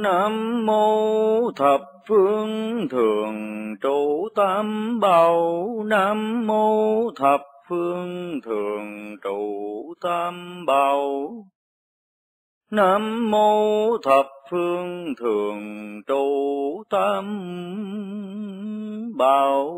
Nam mô thập phương thường trụ tam bảo. Nam mô thập phương thường trụ tam bảo. Nam mô thập phương thường trụ tam bảo.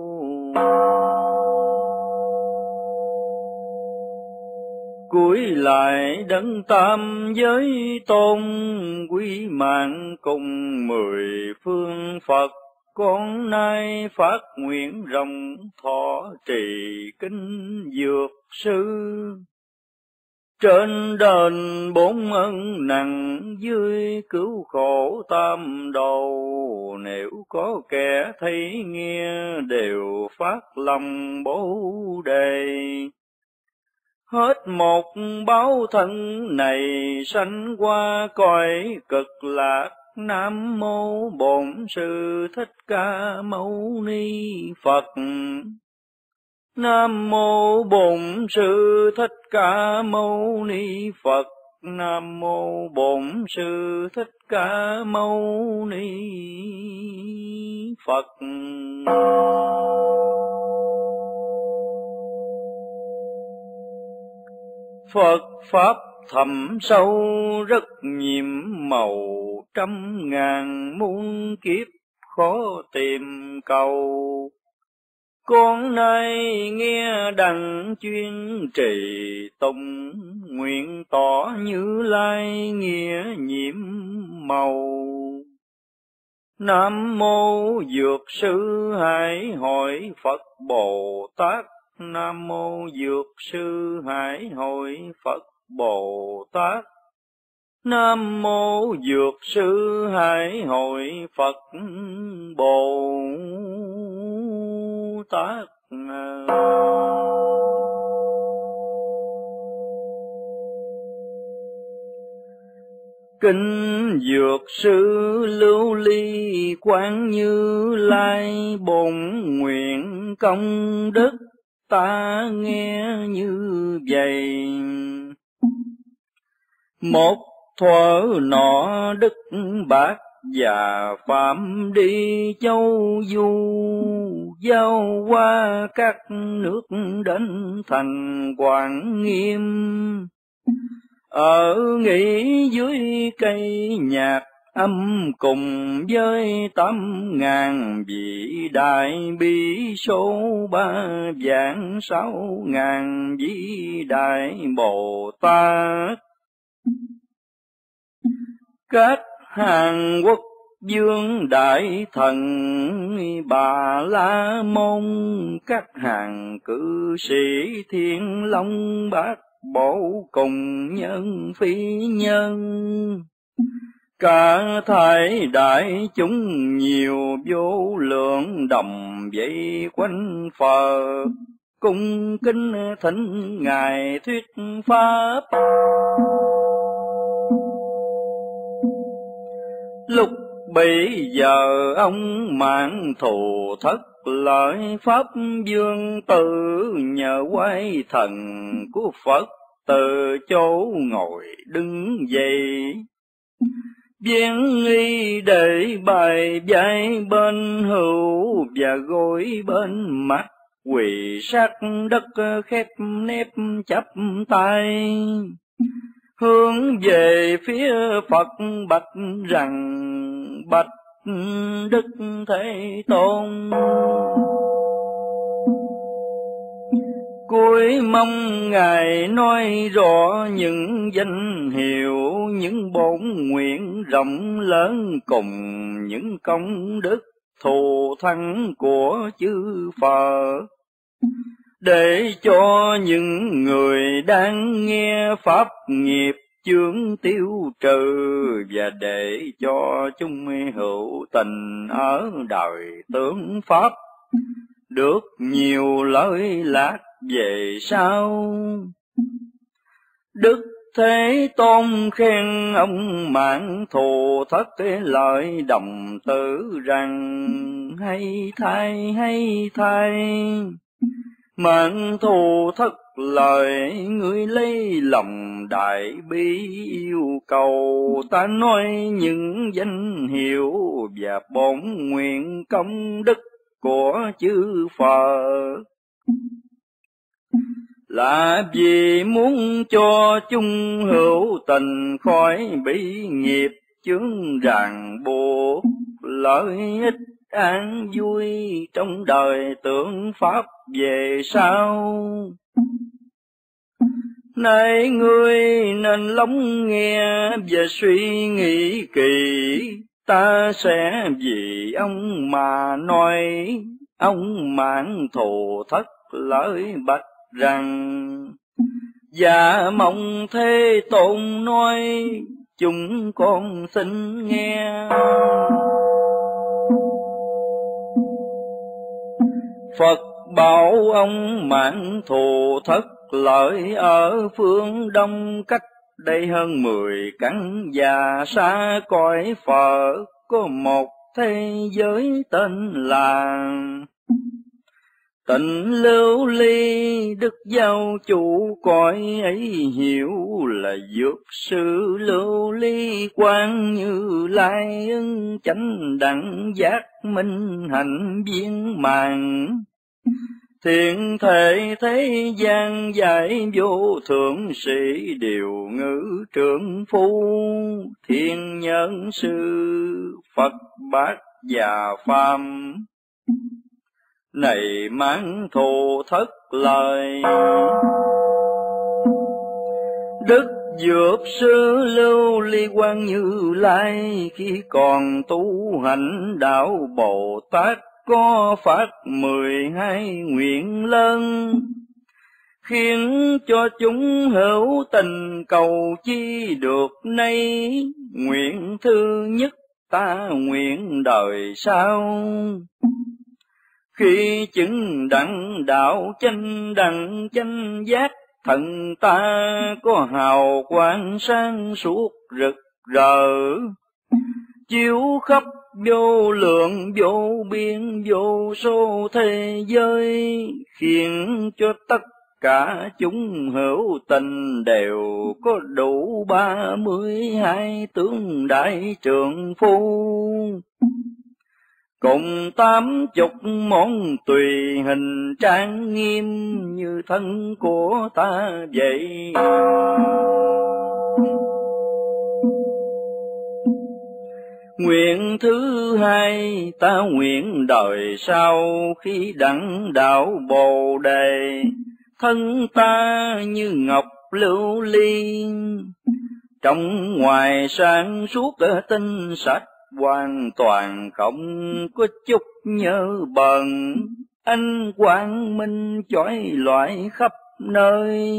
Cúi lại đấng tam giới tôn, quý mạng cùng 10 phương Phật. Con nay phát nguyện rộng thọ trì kinh dược sư. Trên đền 4 ân nặng, dưới cứu khổ tam đồ. Nếu có kẻ thấy nghe, đều phát lòng Bồ đề. Hết một báo thân này, sanh qua cõi cực lạc. Nam mô Bổn Sư Thích Ca Mâu Ni Phật. Nam mô Bổn Sư Thích Ca Mâu Ni Phật. Nam mô Bổn Sư Thích Ca Mâu Ni Phật. Phật Pháp thầm sâu rất nhiệm màu, trăm ngàn muôn kiếp khó tìm cầu. Con nay nghe đặng chuyên trì tụng, nguyện tỏ Như Lai nghĩa nhiệm màu. Nam mô Dược Sư Hải Hội Phật Bồ Tát. Nam mô Dược Sư Hải Hội Phật Bồ Tát. Nam mô Dược Sư Hải Hội Phật Bồ Tát. Kinh Dược Sư Lưu Ly Quán Như Lai, bổn nguyện công đức ta nghe như vậy. Một thuở nọ Đức Bát và Phạm đi châu du, giao qua các nước đến thành Quảng Nghiêm. Ở nghỉ dưới cây nhạc âm, cùng với 8.000 vị đại bi số 3 vạn 6.000 vị đại Bồ Tát. Các hàng quốc vương đại thần, Bà La Môn, các hàng cư sĩ Thiên Long Bát Bộ cùng nhân phi nhân. Cả thảy đại chúng nhiều vô lượng, đồng vây quanh Phật, cung kính thỉnh Ngài thuyết pháp. Lúc bấy giờ ông Mãn Thù thất lợi pháp vương tử, nhờ quay thần của Phật từ chỗ ngồi đứng dậy. Viên nghi để bài vai bên hữu, và gối bên mặt, quỳ sát đất khép nép chắp tay. Hướng về phía Phật bạch rằng: bạch Đức Thế Tôn, cuối mong Ngài nói rõ những danh hiệu, những bổn nguyện rộng lớn, cùng những công đức thù thắng của chư Phật, để cho những người đang nghe pháp nghiệp chướng tiêu trừ, và để cho chúng hữu tình ở đời tướng pháp được nhiều lợi lạc về sau. Đức Thế Tôn khen ông Mãn Thù thất lợi đồng tử rằng: hay thay, hay thay. Mãn Thù thất lời, ngươi lấy lòng đại bi yêu cầu. Ta nói những danh hiệu và bổn nguyện công đức của chư Phật, là vì muốn cho chung hữu tình khỏi bị nghiệp chướng ràng buộc, lợi ích an vui trong đời tượng pháp về sau. Này ngươi nên lắng nghe và suy nghĩ kỹ, ta sẽ vì ông mà nói. Ông Mãn Thù Thất lợi bạch rằng, dạ mong Thế Tôn nói, chúng con xin nghe. Phật bảo ông Mãn Thù Thất lợi ở phương Đông, cách đây hơn 10 cánh và xa cõi Phật, có một thế giới tên là Tịnh Lưu Ly. Đức giáo chủ cõi ấy hiểu là dược sư Lưu Ly Quang Như Lai, ứng chánh đẳng giác minh hạnh viên mãn. Thiện thể thế gian giải vô thượng sĩ, điều ngữ trưởng phu thiên nhân sư, Phật Bát và Phàm. Này Mãn Thù Thất lời, Đức Dược sư Lưu Ly Quang Như Lai khi còn tu hành đạo Bồ Tát, có phát 12 nguyện lớn, khiến cho chúng hữu tình cầu chi được nay. Nguyện thứ nhất, ta nguyện đời sau, khi chứng đẳng đạo chánh đẳng chánh giác, thần ta có hào quang sáng suốt rực rỡ, chiếu khắp vô lượng vô biên vô số thế giới, khiến cho tất cả chúng hữu tình đều có đủ 32 tướng đại trượng phu, cùng 80 món tùy hình trang nghiêm như thân của ta vậy. Nguyện thứ hai, ta nguyện đời sau khi đẳng đạo Bồ Đề, thân ta như ngọc lưu ly, trong ngoài sáng suốt tinh sạch, hoàn toàn không có chút nhớ bần, ánh quang minh chói lọi khắp nơi.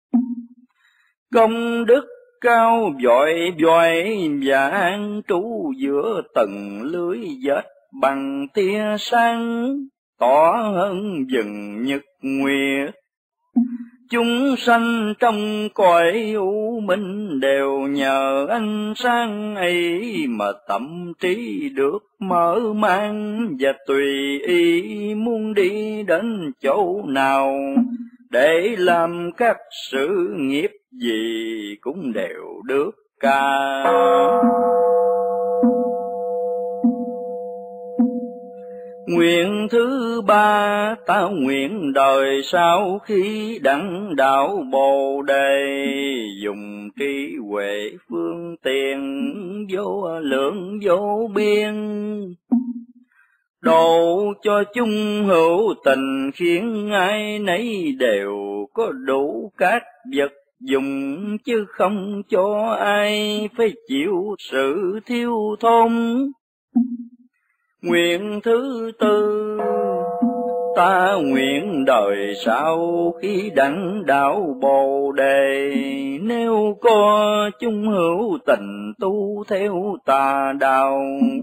Công đức cao vội vội và an trú giữa tầng lưới vết bằng tia sáng, tỏ hơn vầng nhật nguyệt. Chúng sanh trong cõi u minh đều nhờ ánh sáng ấy mà tâm trí được mở mang, và tùy ý muốn đi đến chỗ nào để làm các sự nghiệp gì cũng đều được ca. Nguyện thứ ba, ta nguyện đời sau khi đẳng đạo Bồ Đề, dùng trí huệ phương tiện vô lượng vô biên, độ cho chung hữu tình, khiến ai nấy đều có đủ các vật dùng, chứ không cho ai phải chịu sự thiếu thốn. Nguyện thứ tư, ta nguyện đời sau khi đẳng đạo Bồ Đề, nếu có chung hữu tình tu theo tà đạo,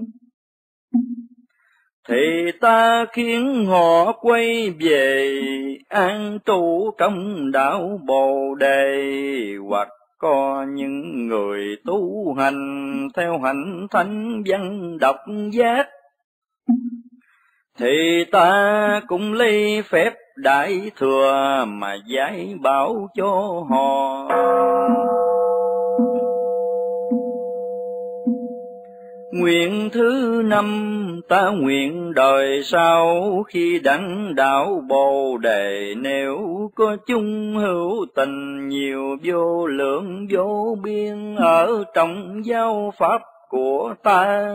thì ta khiến họ quay về an trú trong đạo Bồ Đề. Hoặc có những người tu hành theo hạnh thánh văn độc giác, thì ta cũng lấy phép đại thừa mà dạy bảo cho họ. Nguyện thứ năm, ta nguyện đời sau khi đặng đạo Bồ Đề, nếu có chung hữu tình nhiều vô lượng vô biên ở trong giáo pháp của ta,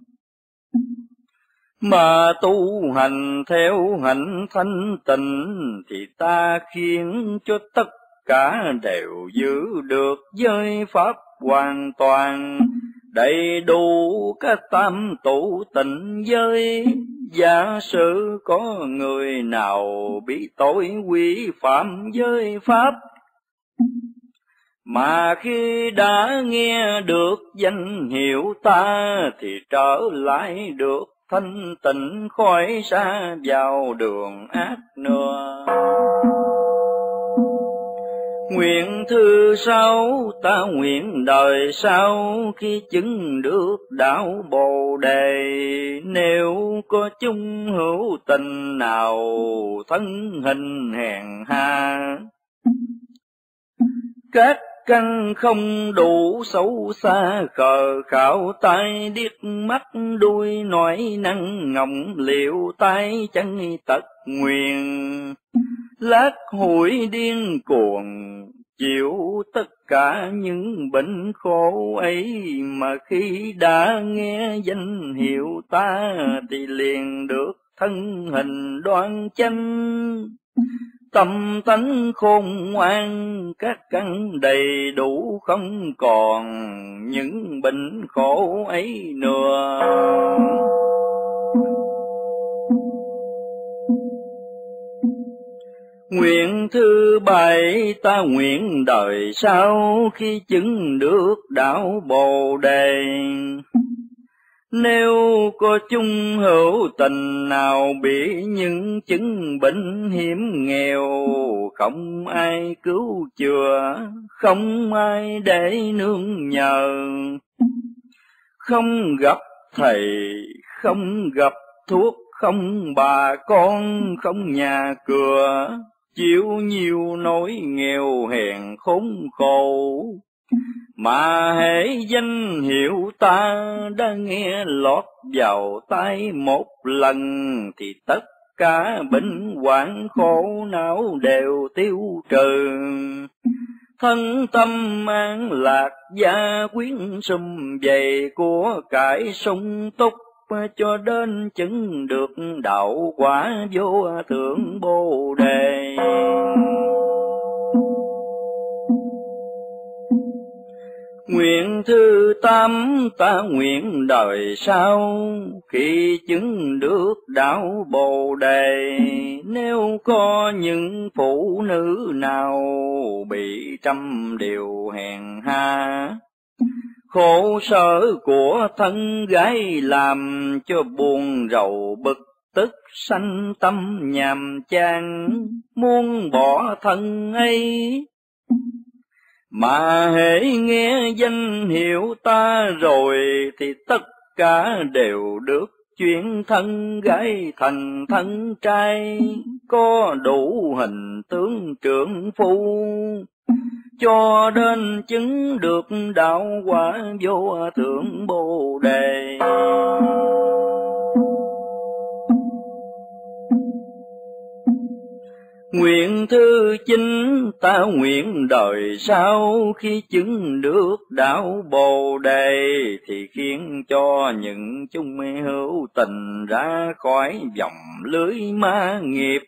mà tu hành theo hạnh thanh tịnh, thì ta khiến cho tất cả đều giữ được giới pháp hoàn toàn, đầy đủ các tam tụ tịnh giới. Giả sử có người nào bị tội quy phạm giới pháp, mà khi đã nghe được danh hiệu ta, thì trở lại được thanh tịnh, khỏi xa vào đường ác nữa. Nguyện thứ sáu, ta nguyện đời sau khi chứng được đạo Bồ Đề, nếu có chung hữu tình nào thân hình hèn hạ, các căn không đủ xấu xa, khờ khảo tai điếc mắt đuôi nói năng ngọng liệu tay chân tật nguyền, lát hủi điên cuồng chịu tất cả những bệnh khổ ấy, mà khi đã nghe danh hiệu ta thì liền được thân hình đoan chánh, tâm tánh khôn ngoan, các căn đầy đủ, không còn những bệnh khổ ấy nữa. Nguyện thứ bảy, ta nguyện đời sau khi chứng được đạo Bồ Đề, nếu có chung hữu tình nào bị những chứng bệnh hiểm nghèo, không ai cứu chữa, không ai để nương nhờ, không gặp thầy, không gặp thuốc, không bà con, không nhà cửa, chịu nhiều nỗi nghèo hèn khốn khổ, mà hễ danh hiệu ta đã nghe lọt vào tai một lần, thì tất cả bệnh hoạn khổ não đều tiêu trừ, thân tâm an lạc, gia quyến sum vầy, của cải sung túc, cho đến chứng được đạo quả vô thượng Bồ Đề. Nguyện thứ tám, ta nguyện đời sau khi chứng được đạo Bồ Đề, nếu có những phụ nữ nào bị trăm điều hèn hạ, khổ sở của thân gái làm cho buồn rầu bực tức, sanh tâm nhàm chán, muốn bỏ thân ấy, mà hễ nghe danh hiệu ta rồi, thì tất cả đều được chuyển thân gái thành thân trai, có đủ hình tướng trượng phu, cho đến chứng được đạo quả vô thượng Bồ Đề. Nguyện thứ chín, ta nguyện đời sau khi chứng được đạo Bồ Đề, thì khiến cho những chúng hữu tình ra khỏi vòng lưới ma nghiệp,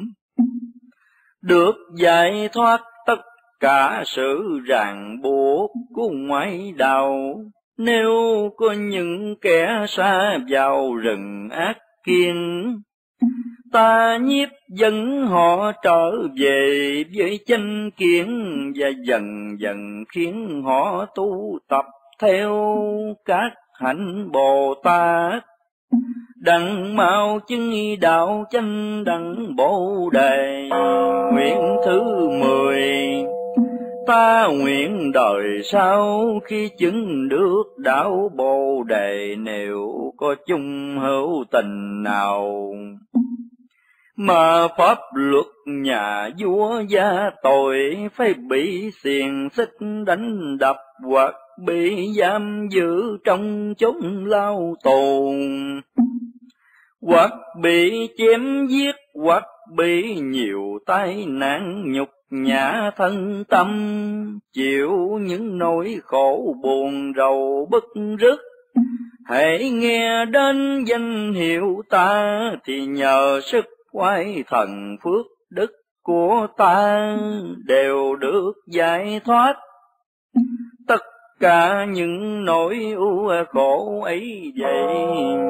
được giải thoát tất cả sự ràng buộc của ngoại đạo. Nếu có những kẻ xa vào rừng ác kiên, ta nhiếp dẫn họ trở về với chánh kiến, và dần dần khiến họ tu tập theo các hạnh Bồ Tát, đặng mau chứng đạo chánh đẳng Bồ Đề. Nguyện thứ 10, ta nguyện đời sau khi chứng được đạo Bồ Đề, nếu có chung hữu tình nào mà pháp luật nhà vua gia tội, phải bị xiềng xích đánh đập, hoặc bị giam giữ trong chốn lao tù, hoặc bị chém giết, hoặc bị nhiều tai nạn nhục nhã thân tâm, chịu những nỗi khổ buồn rầu bứt rứt. Hãy nghe đến danh hiệu ta, thì nhờ sức oai thần phước đức của ta, đều được giải thoát tất cả những nỗi u khổ ấy vậy.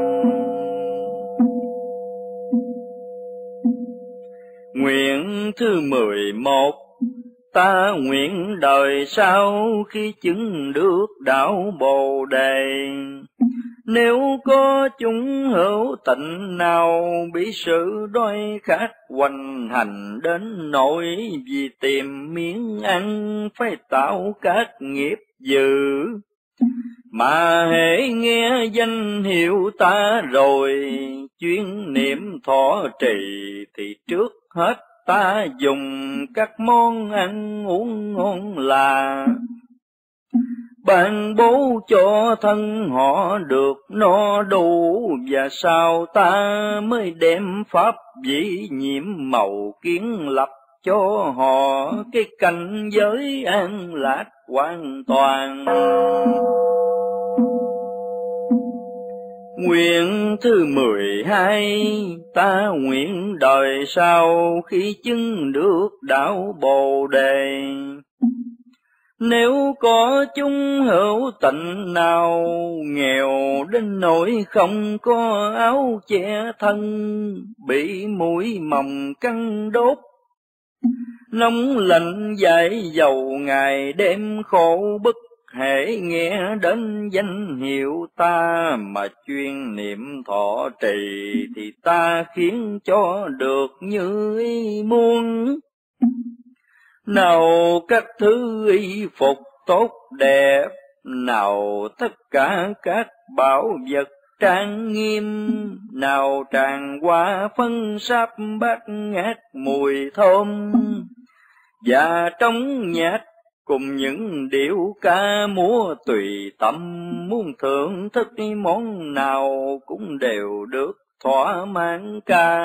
Nguyện thứ 11. Ta nguyện đời sau khi chứng được đạo Bồ Đề, nếu có chúng hữu tình nào bị sự đói khát hoành hành đến nỗi vì tìm miếng ăn phải tạo các nghiệp dữ, mà hễ nghe danh hiệu ta rồi chuyên niệm thọ trì, thì trước hết ta dùng các món ăn uống ngon là ban bố cho thân họ được no đủ, và sau ta mới đem pháp vị nhiệm màu kiến lập cho họ cái cảnh giới an lạc hoàn toàn. Nguyện thứ 12. Ta nguyện đời sau khi chứng được đạo Bồ Đề, nếu có chúng hữu tình nào nghèo đến nỗi không có áo che thân, bị muỗi mồng cắn đốt, nóng lạnh dãi dầu ngày đêm khổ bức, hễ nghe đến danh hiệu ta mà chuyên niệm thọ trì, thì ta khiến cho được như ý muốn. Nào các thứ y phục tốt đẹp, nào tất cả các bảo vật trang nghiêm, nào tràng hoa phân sáp bát ngát mùi thơm, và trong nhạc cùng những điệu ca múa tùy tâm, muốn thưởng thức món nào cũng đều được thỏa mãn cả.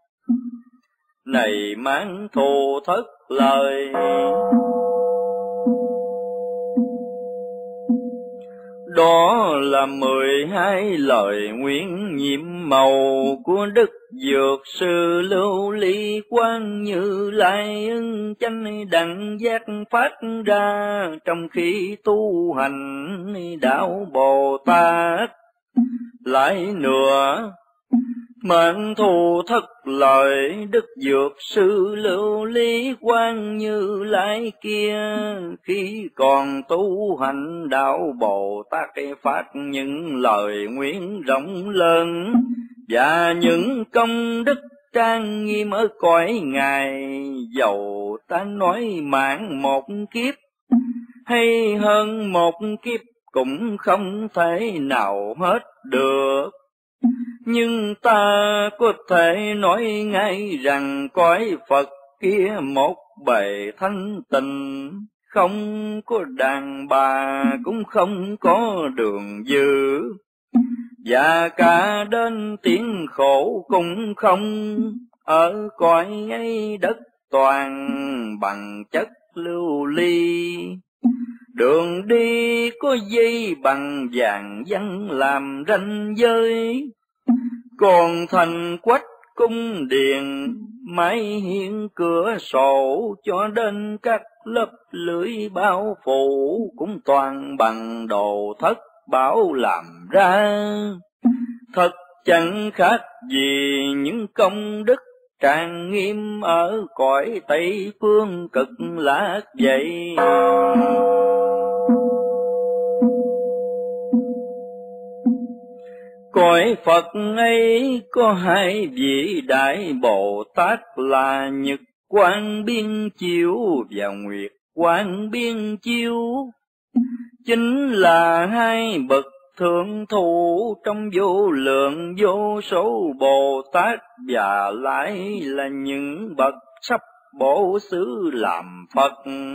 Này mang thù thất lời, đó là 12 lời nguyện nhiệm màu của Đức Dược Sư Lưu Ly Quang Như Lai ưng chánh đẳng giác phát ra trong khi tu hành đạo Bồ Tát. Lại nữa, mệnh thù thất lời Đức Dược Sư Lưu Ly Quang Như Lai kia, khi còn tu hành đạo Bồ Tát phát những lời nguyện rộng lớn, và những công đức trang nghiêm ở cõi Ngài, dầu ta nói mạng một kiếp hay hơn một kiếp cũng không thể nào hết được. Nhưng ta có thể nói ngay rằng cõi Phật kia một bề thanh tịnh, không có đàn bà cũng không có đường dữ, và cả đến tiếng khổ cũng không. Ở cõi ấy đất toàn bằng chất lưu ly, đường đi có dây bằng vàng văn làm ranh giới, còn thành quách cung điện mái hiên cửa sổ, cho đến các lớp lưới bao phủ cũng toàn bằng đồ thất bảo làm ra. Thật chẳng khác gì những công đức trang nghiêm ở cõi Tây Phương Cực Lạc vậy. Cõi Phật ấy có 2 vị đại Bồ Tát là Nhật Quang Biên Chiếu và Nguyệt Quang Biên Chiếu, chính là 2 bậc thượng thủ trong vô lượng vô số Bồ Tát, và lại là những bậc sắp bổ xứ làm Phật.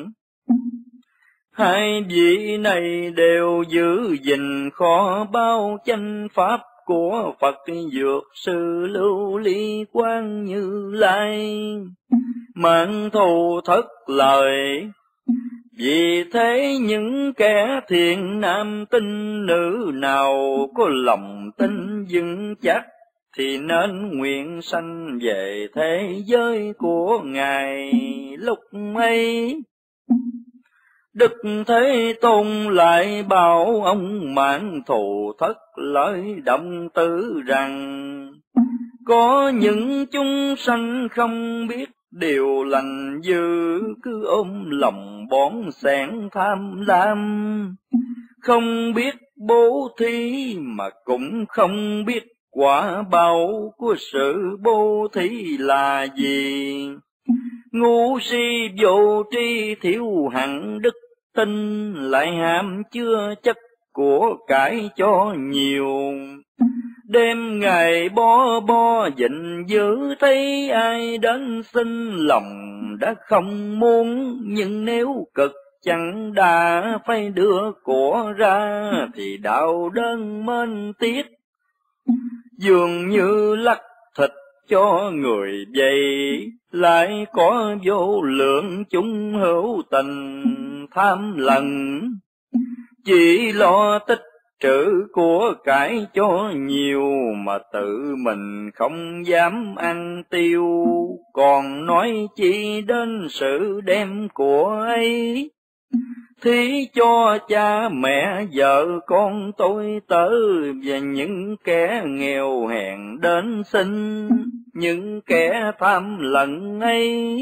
Hai vị này đều giữ gìn kho báu chánh pháp của Phật Dược Sư Lưu Ly Quang Như Lai, mạng thù thất lời. Vì thế những kẻ thiện nam tinh nữ nào có lòng tin vững chắc, thì nên nguyện sanh về thế giới của Ngài lúc ấy. Đức Thế Tôn lại bảo ông mạng thù thất lợi động tử rằng, có những chúng sanh không biết điều lành dữ, cứ ôm lòng bón sẻn tham lam, không biết bố thí mà cũng không biết quả báo của sự bố thí là gì. Ngu si vô tri thiếu hẳn đức tin, lại ham chưa chất của cải cho nhiều. Đêm ngày bo bo gìn giữ, thấy ai đến xin lòng đã không muốn, nhưng nếu cực chẳng đã phải đưa của ra, thì đạo đơn mênh tiếc, dường như lắc thịt cho người vậy. Lại có vô lượng chúng hữu tình tham lần, chỉ lo tích trữ của cải cho nhiều, mà tự mình không dám ăn tiêu, còn nói chi đến sự đem của ấy. Thí cho cha mẹ vợ con tôi tớ, và những kẻ nghèo hèn đến xin, những kẻ tham lần ấy.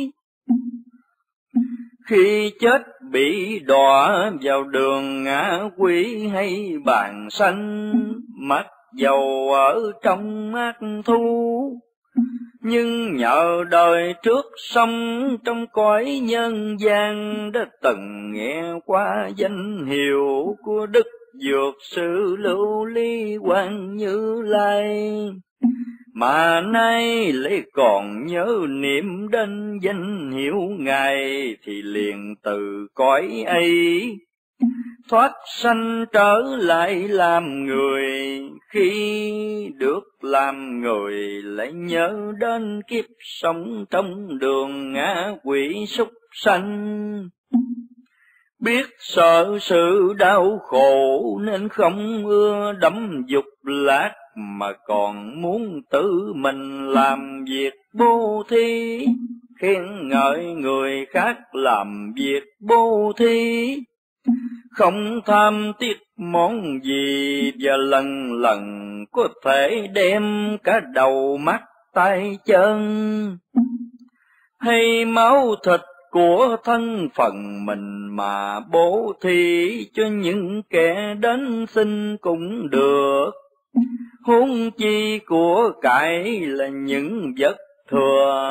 Khi chết bị đọa vào đường ngã quỷ hay bàn sanh, mặc dầu ở trong ác thu, nhưng nhờ đời trước sống trong cõi nhân gian, đã từng nghe qua danh hiệu của Đức Dược Sư Lưu Ly Quang Như Lai, mà nay lấy còn nhớ niệm đến danh hiệu Ngài, thì liền từ cõi ấy thoát sanh trở lại làm người. Khi được làm người lại nhớ đến kiếp sống trong đường ngã quỷ súc sanh, biết sợ sự đau khổ nên không ưa đắm dục lạc, mà còn muốn tự mình làm việc bố thí, khen ngợi người khác làm việc bố thí, không tham tiếc món gì, và lần lần có thể đem cả đầu mắt tay chân hay máu thịt của thân phận mình mà bố thí cho những kẻ đến xin cũng được. Huống chi của cải là những vật thừa.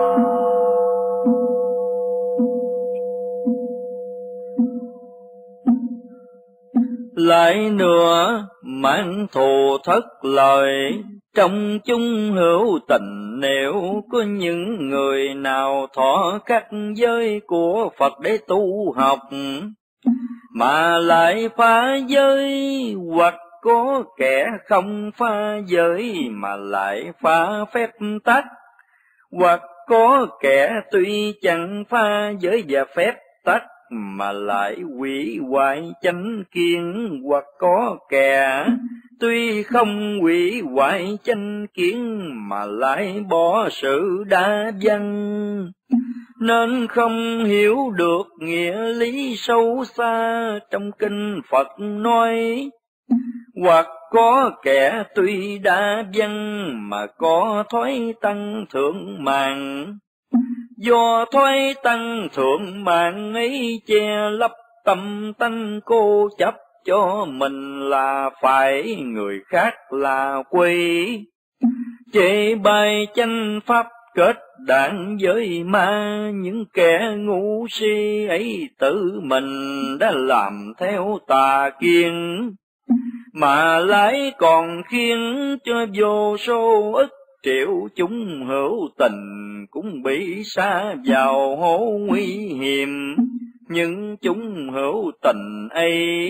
Lại nữa mạng thù thất lời, trong chúng hữu tình nếu có những người nào thọ các giới của Phật để tu học, mà lại phá giới, hoặc có kẻ không phá giới mà lại phá phép tắc, hoặc có kẻ tuy chẳng phá giới và phép tắc mà lại hủy hoại chánh kiến, hoặc có kẻ tuy không hủy hoại chánh kiến mà lại bỏ sự đa văn, nên không hiểu được nghĩa lý sâu xa trong kinh Phật nói. Hoặc có kẻ tuy đa văn mà có thói tăng thượng mạng, do thói tăng thượng mạng ấy che lấp tâm tánh cô chấp cho mình là phải, người khác là quỷ, chê bai chánh pháp kết đảng với ma. Những kẻ ngu si ấy tự mình đã làm theo tà kiến, mà lại còn khiến cho vô số ức triệu chúng hữu tình cũng bị sa vào hố nguy hiểm. Nhưng chúng hữu tình ấy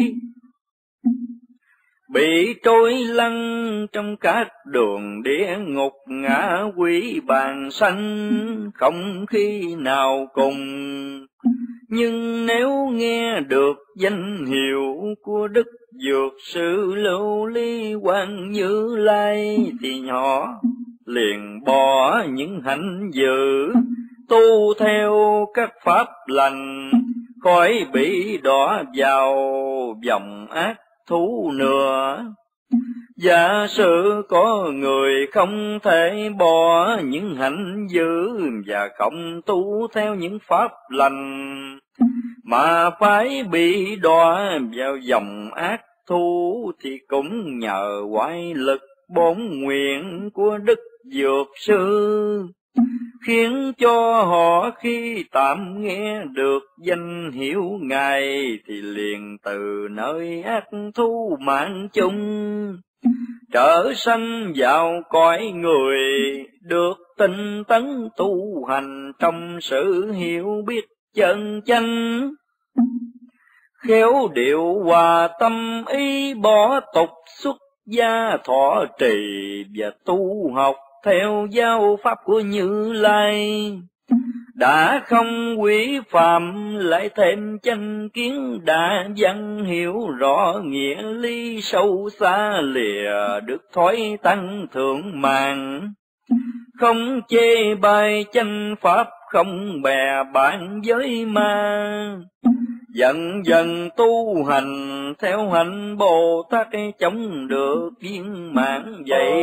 bị trôi lăn trong các đường địa ngục ngã quỷ bàn sanh, không khi nào cùng. Nhưng nếu nghe được danh hiệu của Đức Dược Sư Lưu Ly Quang Như Lai, thì nhỏ liền bỏ những hạnh dữ, tu theo các pháp lành, khỏi bị đọa vào vòng ác thú nữa. Giả sử có người không thể bỏ những hạnh dữ và không tu theo những pháp lành, mà phải bị đọa vào dòng ác thú, thì cũng nhờ oai lực bổn nguyện của Đức Dược Sư, khiến cho họ khi tạm nghe được danh hiệu Ngài, thì liền từ nơi ác thú mạng chung trở sanh vào cõi người, được tinh tấn tu hành trong sự hiểu biết chân chánh, khéo điệu hòa tâm ý, bỏ tục xuất gia thọ trì và tu học theo giáo pháp của Như Lai. Đã không quý phạm, lại thêm chánh kiến đã văn, hiểu rõ nghĩa lý sâu xa lìa, được thói tăng thượng mạng. Không chê bai chánh pháp, không bè bạn với ma, dần dần tu hành theo hạnh Bồ Tát, chống được viên mãn vậy.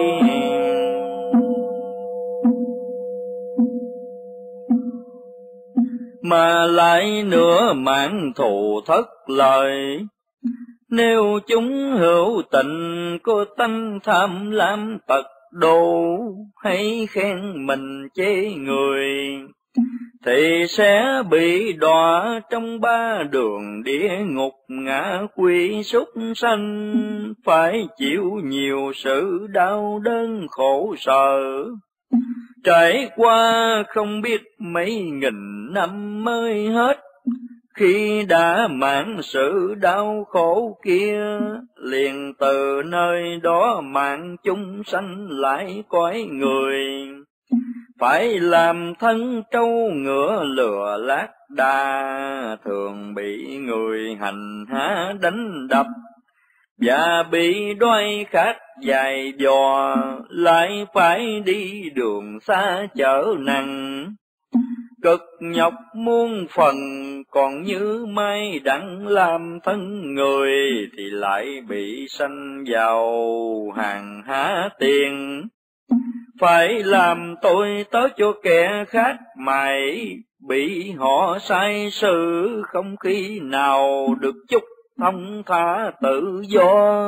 Mà lại nữa mạng thù thất lời, nếu chúng hữu tình có tánh tham lam tật độ, hay khen mình chê người, thì sẽ bị đọa trong ba đường địa ngục ngã quỷ súc sanh, phải chịu nhiều sự đau đớn khổ sở, trải qua không biết mấy nghìn năm mới hết. Khi đã mãn sự đau khổ kia, liền từ nơi đó mạng chúng sanh lại cõi người, phải làm thân trâu ngựa lừa lác đa, thường bị người hành hạ đánh đập, và bị đói khát dài dò, lại phải đi đường xa chở nặng, cực nhọc muôn phần. Còn như may đặng làm thân người, thì lại bị sanh vào hàng há tiền, phải làm tôi tớ cho kẻ khác mày, bị họ sai sự, không khi nào được chút thông thả tự do.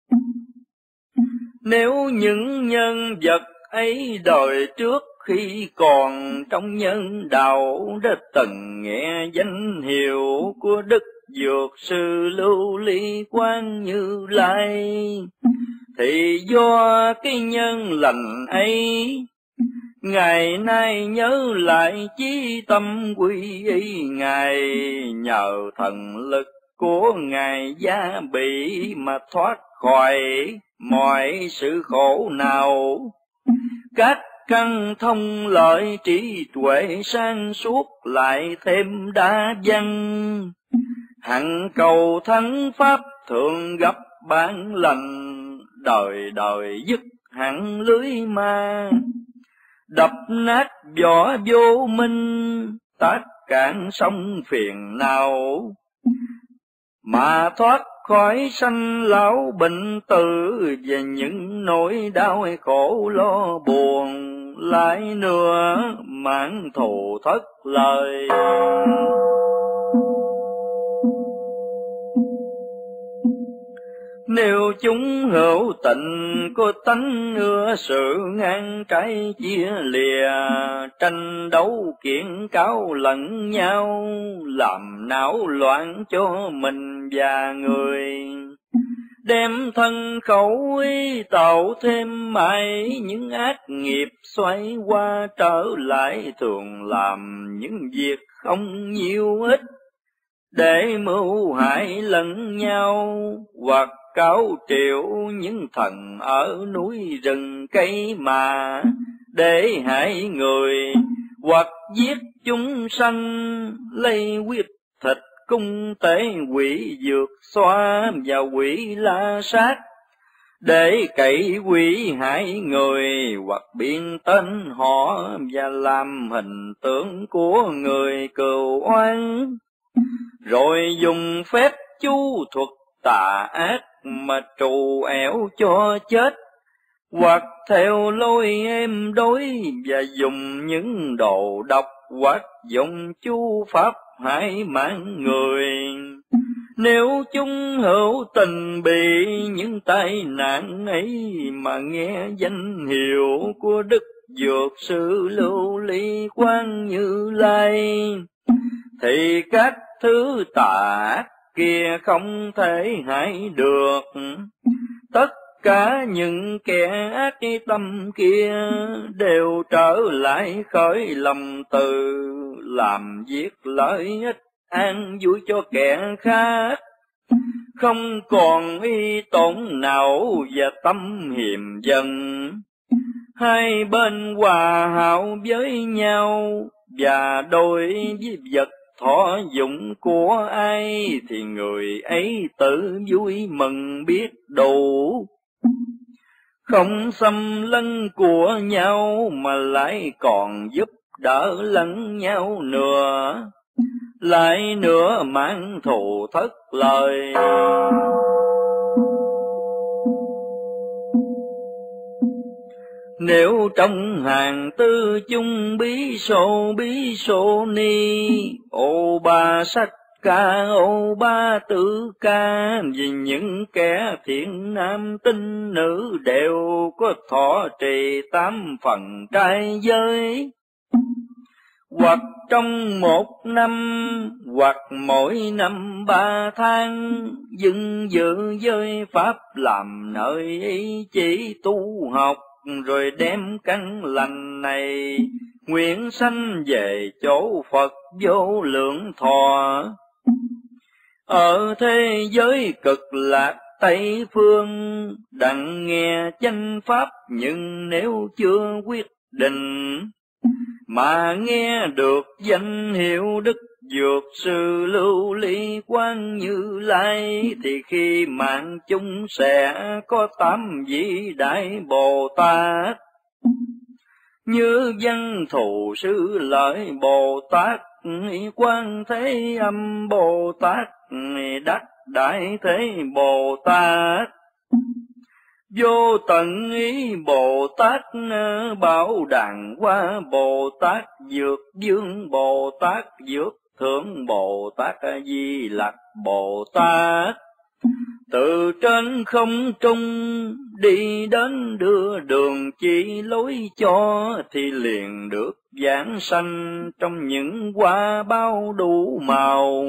Nếu những nhân vật ấy đời trước khi còn trong nhân đạo đã từng nghe danh hiệu của Đức Dược Sư Lưu Ly Quang Như Lai, thì do cái nhân lành ấy, ngày nay nhớ lại chí tâm quy y Ngài, nhờ thần lực của Ngài gia bị mà thoát khỏi mọi sự khổ nào. Các căn thông lợi trí tuệ sáng suốt lại thêm đa văn, hằng cầu thắng pháp thường gặp bản lành, đời đời dứt hẳn lưới ma, đập nát vỏ vô minh, tát cạn sông phiền não, mà thoát khỏi sanh lão bệnh tử, và những nỗi đau khổ lo buồn, lại nữa mãn thù thất lời. Nếu chúng hữu tình có tánh ưa sự ngang trái chia lìa, tranh đấu kiện cáo lẫn nhau, làm não loạn cho mình và người, đem thân khẩu ý tạo thêm mãi những ác nghiệp, xoay qua trở lại thường làm những việc không nhiều ích, để mưu hại lẫn nhau, hoặc cáo triệu những thần ở núi rừng cây mà để hại người, hoặc giết chúng sanh lấy huyết thịt cung tế quỷ dược xoa và quỷ la sát, để cậy quỷ hại người, hoặc biên tên họ và làm hình tượng của người cừu oan, rồi dùng phép chu thuật tà ác mà trù ẻo cho chết, hoặc theo lối êm đối và dùng những đồ độc, hoặc dùng chu pháp hại mạng người. Nếu chúng hữu tình bị những tai nạn ấy mà nghe danh hiệu của Đức Dược Sư Lưu Ly Quang Như Lai, thì các thứ tà ác kia không thể hại được. Tất cả những kẻ ác tâm kia đều trở lại khởi lòng từ, làm việc lợi ích an vui cho kẻ khác, không còn y tổn não và tâm hiềm dần. Hai bên hòa hảo với nhau, và đối với vật thọ dụng của ai thì người ấy tự vui mừng biết đủ, không xâm lấn của nhau mà lại còn giúp đỡ lẫn nhau nữa, lại nữa mang thù thất lời. Nếu trong hàng tư chung bí sô ni, ô ba sách ca ô ba tử ca, vì những kẻ thiện nam tinh nữ đều có thọ trì 8 phần trai giới, hoặc trong 1 năm, hoặc mỗi năm 3 tháng, dừng dự giới pháp làm nơi ý chỉ tu học, rồi đem căn lành này nguyện sanh về chỗ Phật vô lượng thọ. Ở thế giới cực lạc Tây phương, đặng nghe chánh pháp, nhưng nếu chưa quyết định, mà nghe được danh hiệu Đức Dược Sư Lưu Ly Quang Như Lai, thì khi mạng chúng sẽ có 8 vị đại Bồ Tát, như Văn Thù Sư Lợi Bồ Tát, Quan Thế Âm Bồ Tát, Đắc Đại Thế Bồ Tát, Vô Tận Ý Bồ Tát, Bảo Đàn Hoa Bồ Tát, Dược Dương Bồ Tát, Dược Thượng Bồ Tát, Di Lặc Bồ Tát. Từ trên không trung đi đến đưa đường chỉ lối cho, thì liền được giảng sanh trong những hoa bao đủ màu.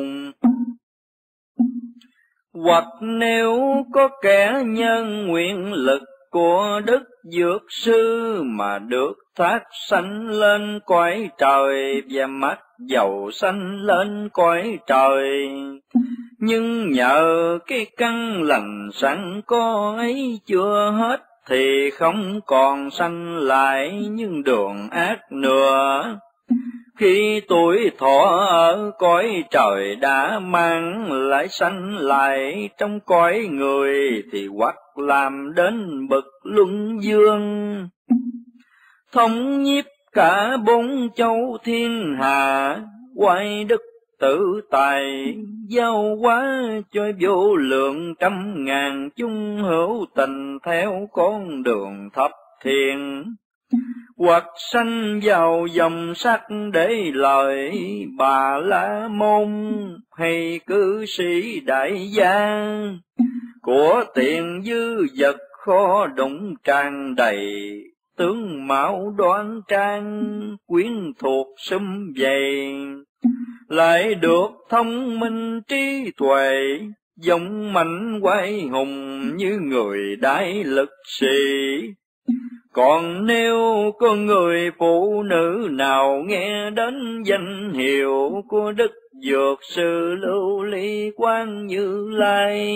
Hoặc nếu có kẻ nhân nguyện lực của Đức Dược Sư mà được thác sanh lên cõi trời, và mắt dầu sanh lên cõi trời, nhưng nhờ cái căn lành sẵn có ấy chưa hết, thì không còn sanh lại những đường ác nữa. Khi tuổi thọ ở cõi trời đã mang, lại sanh lại trong cõi người, thì hoặc làm đến bậc luân dương, thống nhiếp cả 4 châu thiên hà, quay đức tự tài, giao hóa cho vô lượng trăm ngàn chúng hữu tình theo con đường thập thiện. Hoặc sanh vào dòng sắc để lời Bà La Môn, hay cư sĩ đại gia, của tiền dư vật khó đụng tràn đầy, tướng mạo đoan trang quyến thuộc sum vầy, lại được thông minh trí tuệ, dũng mãnh quái hùng như người đại lực sĩ. Còn nếu có người phụ nữ nào nghe đến danh hiệu của Đức Dược Sư Lưu Ly Quang Như Lai,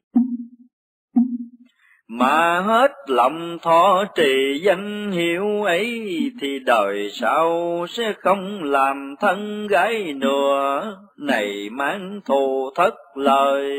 mà hết lòng thọ trì danh hiệu ấy, thì đời sau sẽ không làm thân gái nữa, này mang thù thất lời.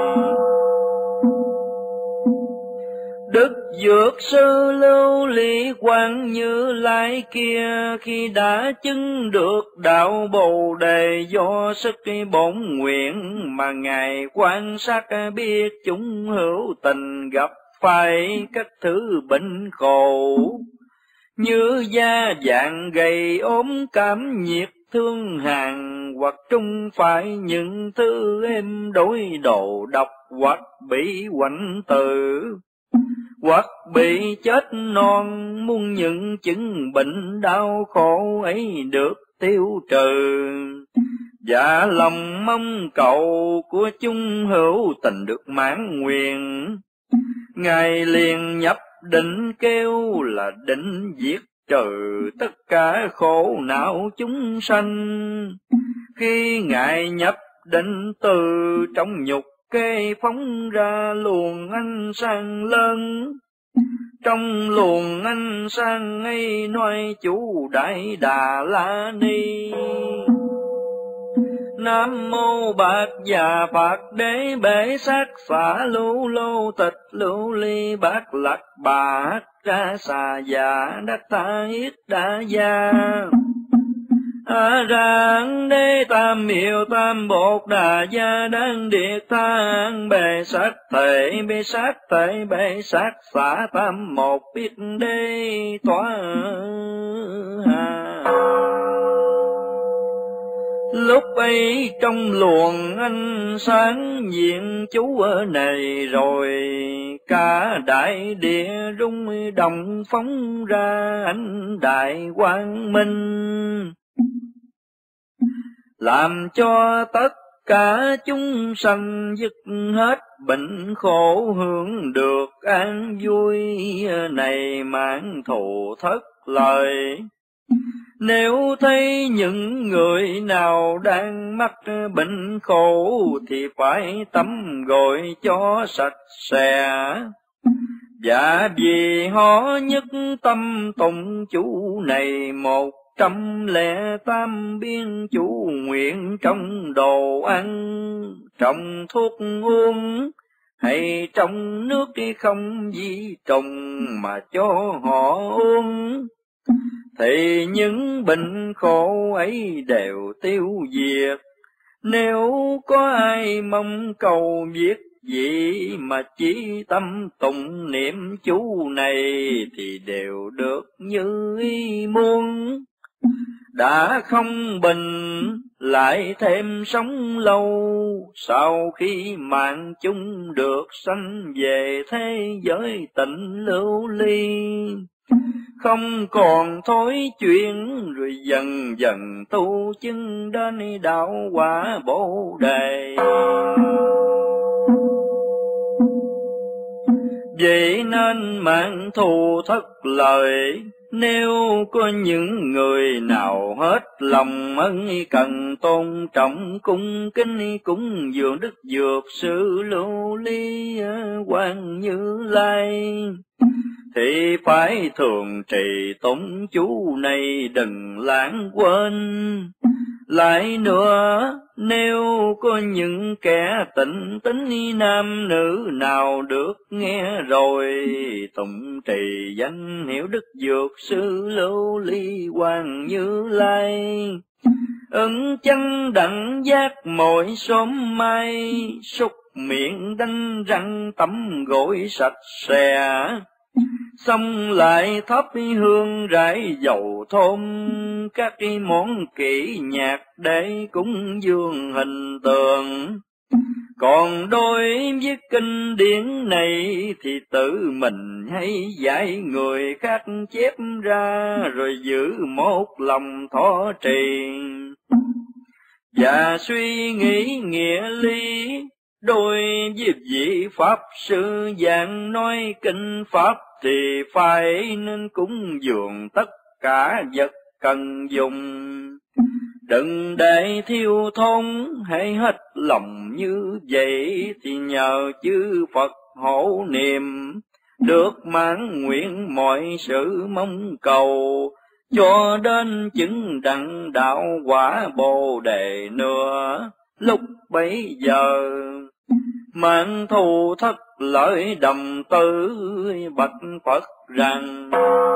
Đức Dược Sư Lưu Ly Quang Như Lai kia, khi đã chứng được đạo Bồ Đề do sức bổn nguyện, mà Ngài quan sát biết chúng hữu tình gặp phải các thứ bệnh khổ, như da vàng gầy ốm, cảm nhiệt thương hàn, hoặc trung phải những thứ êm đối đồ độc, hoặc bị quạnh tử, hoặc bị chết non, muốn những chứng bệnh đau khổ ấy được tiêu trừ. Dạ lòng mong cầu của chúng hữu tình được mãn nguyện, Ngài liền nhập định kêu là định diệt trừ tất cả khổ não chúng sanh. Khi Ngài nhập định, từ trong nhục kê phóng ra luồng ánh sáng lớn, trong luồng ánh sáng ấy nói chủ Đại Đà La Ni. Nam mô Bạc Già Phật Đế Bể Sát Phả Lưu Lô Tịch Lưu Ly Bát Lạc Bà Ra Xà Già Đắc Tha Yết Đa Gia. A Rang Đế Tam Miệu Tam Bột Đà Gia Đăng Điệt Thang Bề Sát Thể Bề Sát Thể Bề Sát Phả Tam Một Biết Đế Tỏa Hà. Lúc ấy trong luồng ánh sáng diện chú ở này rồi, cả đại địa rung động phóng ra ánh đại quang minh, làm cho tất cả chúng sanh dứt hết bệnh khổ, hưởng được an vui, này mãn thù thất lời. Nếu thấy những người nào đang mắc bệnh khổ, thì phải tắm gội cho sạch sẽ. Dạ vì họ nhất tâm tụng chú này 108 biên chú nguyện, trong đồ ăn, trong thuốc uống, hay trong nước không di trùng mà cho họ uống, thì những bệnh khổ ấy đều tiêu diệt. Nếu có ai mong cầu việc gì mà chỉ tâm tụng niệm chú này, thì đều được như ý muốn. Đã không bình lại thêm sống lâu, sau khi mạng chung được sanh về thế giới tịnh lưu ly. Không còn thối chuyện, rồi dần dần tu chứng đến đạo quả Bồ Đề. Vậy nên mạng thù thất lời, nếu có những người nào hết lòng ân cần tôn trọng cung kính cúng dường Đức Dược Sư Lưu Ly Quang Như Lai, thì phải thường trì tụng chú này đừng lãng quên. Lại nữa, nếu có những kẻ tịnh tín nam nữ nào được nghe rồi tụng trì danh hiệu Đức Dược Sư Lưu Ly Quang Như Lai, ứng chánh đẳng giác mỗi sớm mai, súc miệng đánh răng tắm gội sạch sẽ, xong lại thắp hương rải dầu thơm, các món kỹ nhạc để cúng dường hình tượng. Còn đối với kinh điển này thì tự mình hãy dạy người khác chép ra, rồi giữ một lòng thọ trì và suy nghĩ nghĩa lý, Đối với vị Pháp sư giảng nói kinh Pháp thì phải nên cúng dường tất cả vật cần dùng. Đừng để thiếu thốn, hãy hết lòng như vậy thì nhờ chư Phật hộ niệm, được mãn nguyện mọi sự mong cầu, cho đến chứng đặng đạo quả Bồ Đề nữa. Lúc bấy giờ mãn thù thất lợi đầm tư bạch Phật rằng: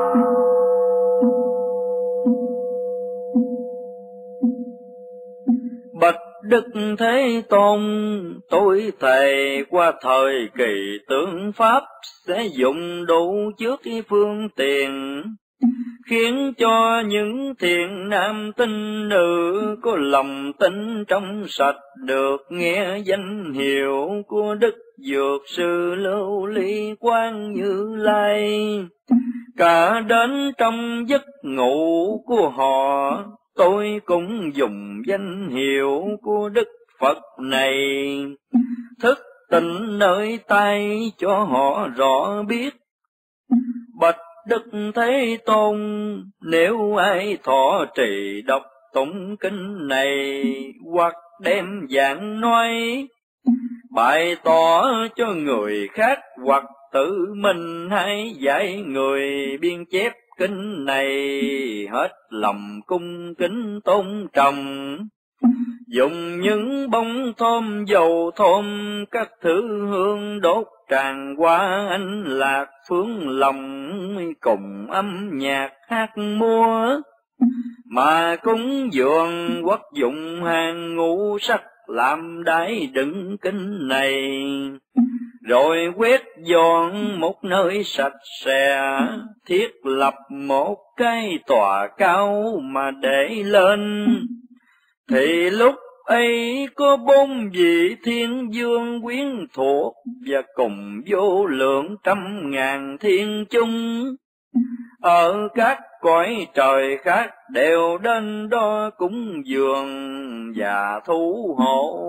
Bạch Đức Thế Tôn, tôi thề qua thời kỳ tượng Pháp sẽ dùng đủ trước phương tiện, khiến cho những thiện nam tín nữ có lòng tin trong sạch được nghe danh hiệu của Đức Dược Sư Lưu Ly Quang Như Lai. Cả đến trong giấc ngủ của họ, tôi cũng dùng danh hiệu của Đức Phật này, thức tỉnh nơi tay cho họ rõ biết. Bạch Đức Thế Tôn, nếu ai thọ trì đọc tụng kinh này, hoặc đem giảng nói, bày tỏ cho người khác, hoặc tự mình hay dạy người biên chép kinh này, hết lòng cung kính tôn trọng, dùng những bông thơm dầu thơm, các thứ hương đốt tràn qua anh lạc phương lòng, cùng âm nhạc hát múa, mà cúng dường hoặc dụng hàng ngũ sắc làm đáy đựng kinh này, rồi quét dọn một nơi sạch sẽ, thiết lập một cái tòa cao mà để lên. Thì lúc ấy có 4 vị thiên vương quyến thuộc, và cùng vô lượng trăm ngàn thiên chung, ở các cõi trời khác đều đến đó cúng dường và thủ hộ.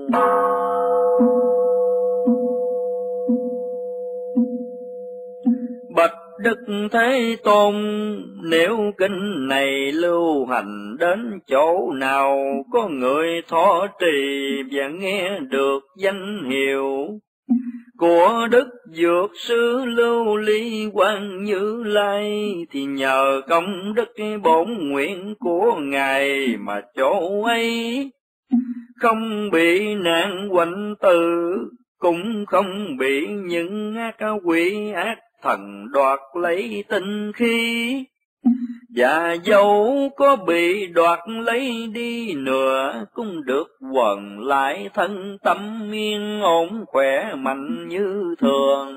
Bạch Đức Thế Tôn, nếu kinh này lưu hành đến chỗ nào, có người thọ trì và nghe được danh hiệu của Đức Dược Sư Lưu Ly Quang Như Lai, thì nhờ công đức bổn nguyện của Ngài mà chỗ ấy không bị nạn quạnh tử, cũng không bị những ác quỷ ác thần đoạt lấy tinh khí, và dẫu có bị đoạt lấy đi nữa, cũng được quần lại thân tâm yên ổn khỏe mạnh như thường.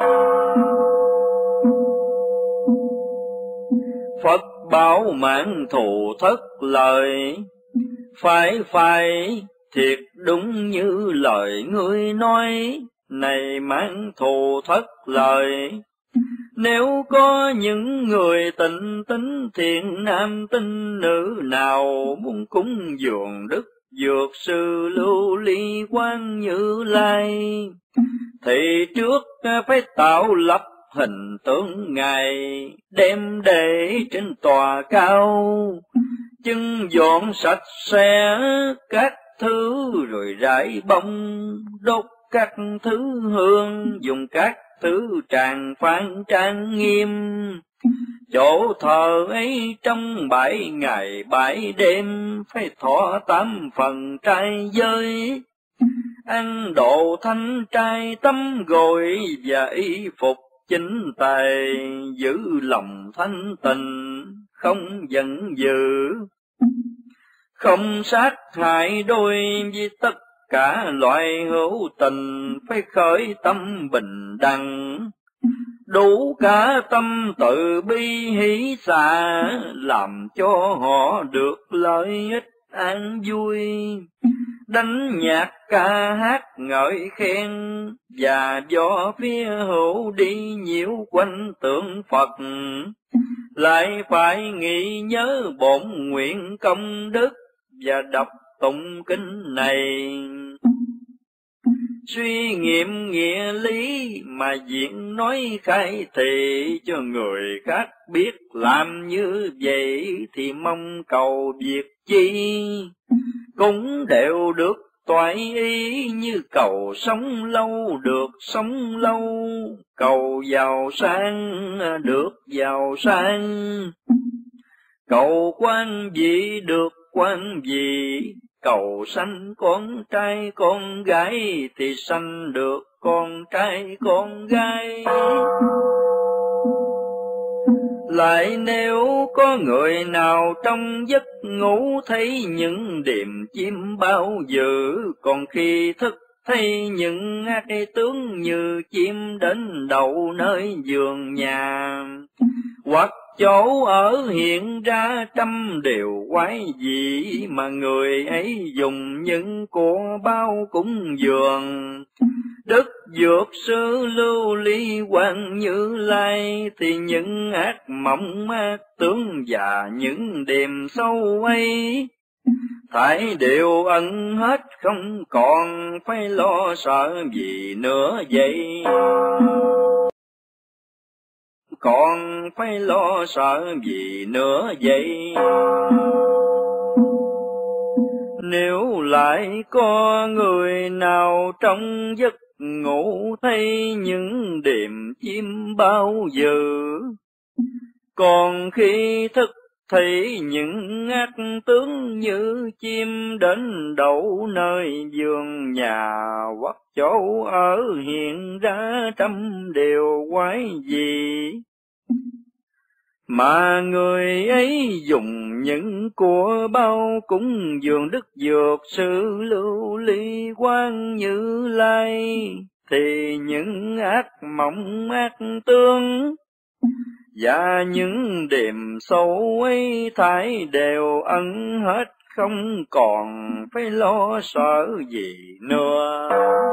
Phật bảo mãn thù thất lời, phải thiệt đúng như lời ngươi nói. Này mãn thù thất lời, nếu có những người tịnh tín thiện nam tín nữ nào muốn cúng dường Đức Dược Sư Lưu Ly Quang Như Lai, thì trước phải tạo lập hình tượng Ngài, đem để trên tòa cao, chân dọn sạch sẽ các thứ, rồi rải bông đốt các thứ hương, dùng các thứ tràng phan trang nghiêm. Chỗ thờ ấy trong 7 ngày 7 đêm, phải thọ 8 phần trai giới, ăn độ thanh trai tắm gội và y phục chính tề, giữ lòng thanh tịnh không giận dữ, không sát hại đôi với tất cả loại hữu tình, phải khởi tâm bình đẳng, đủ cả tâm từ bi hỷ xả, làm cho họ được lợi ích an vui. Đánh nhạc ca hát ngợi khen, và do phía hữu đi nhiễu quanh tượng Phật, lại phải nghĩ nhớ bổn nguyện công đức và đọc tụng kinh này. suy nghiệm nghĩa lý mà diễn nói khai thị, cho người khác biết làm như vậy thì mong cầu việc chi cũng đều được toại ý, như cầu sống lâu được sống lâu, cầu giàu sang được giàu sang, cầu quan vị được quan vị, cầu sanh con trai con gái thì sanh được con trai con gái. Lại nếu có người nào trong giấc ngủ thấy những điềm chim bao dữ, còn khi thức thấy những ác tướng như chim đến đậu nơi giường nhà, hoặc chỗ ở hiện ra trăm điều quái dị, mà người ấy dùng những của bao cúng dường. Đức Dược Sư Lưu Ly Quang Như Lai thì những ác mộng ác tướng và những điềm sâu ấy, thảy đều ẩn hết không còn phải lo sợ gì nữa vậy. Còn phải lo sợ gì nữa vậy. Nếu lại có người nào trong giấc ngủ thấy những điềm chim bao giờ, còn khi thức thấy những ác tướng như chim đến đậu nơi giường nhà, hoặc chỗ ở hiện ra trăm điều quái gì, mà người ấy dùng những của bao cúng dường Đức Dược Sư Lưu Ly Quang Như Lai, thì những ác mộng ác tướng và những điềm sâu ấy thảy đều ẩn hết không còn phải lo sợ gì nữa.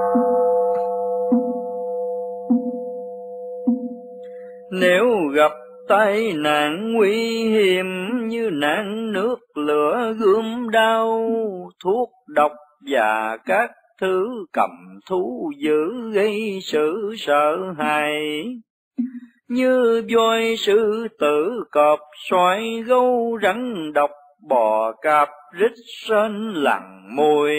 Nếu gặp tai nạn nguy hiểm như nạn nước lửa gươm đao, thuốc độc và các thứ cầm thú dữ gây sự sợ hãi, như voi sư tử cọp xoài gấu rắn độc bò cạp rít sên lằn mùi,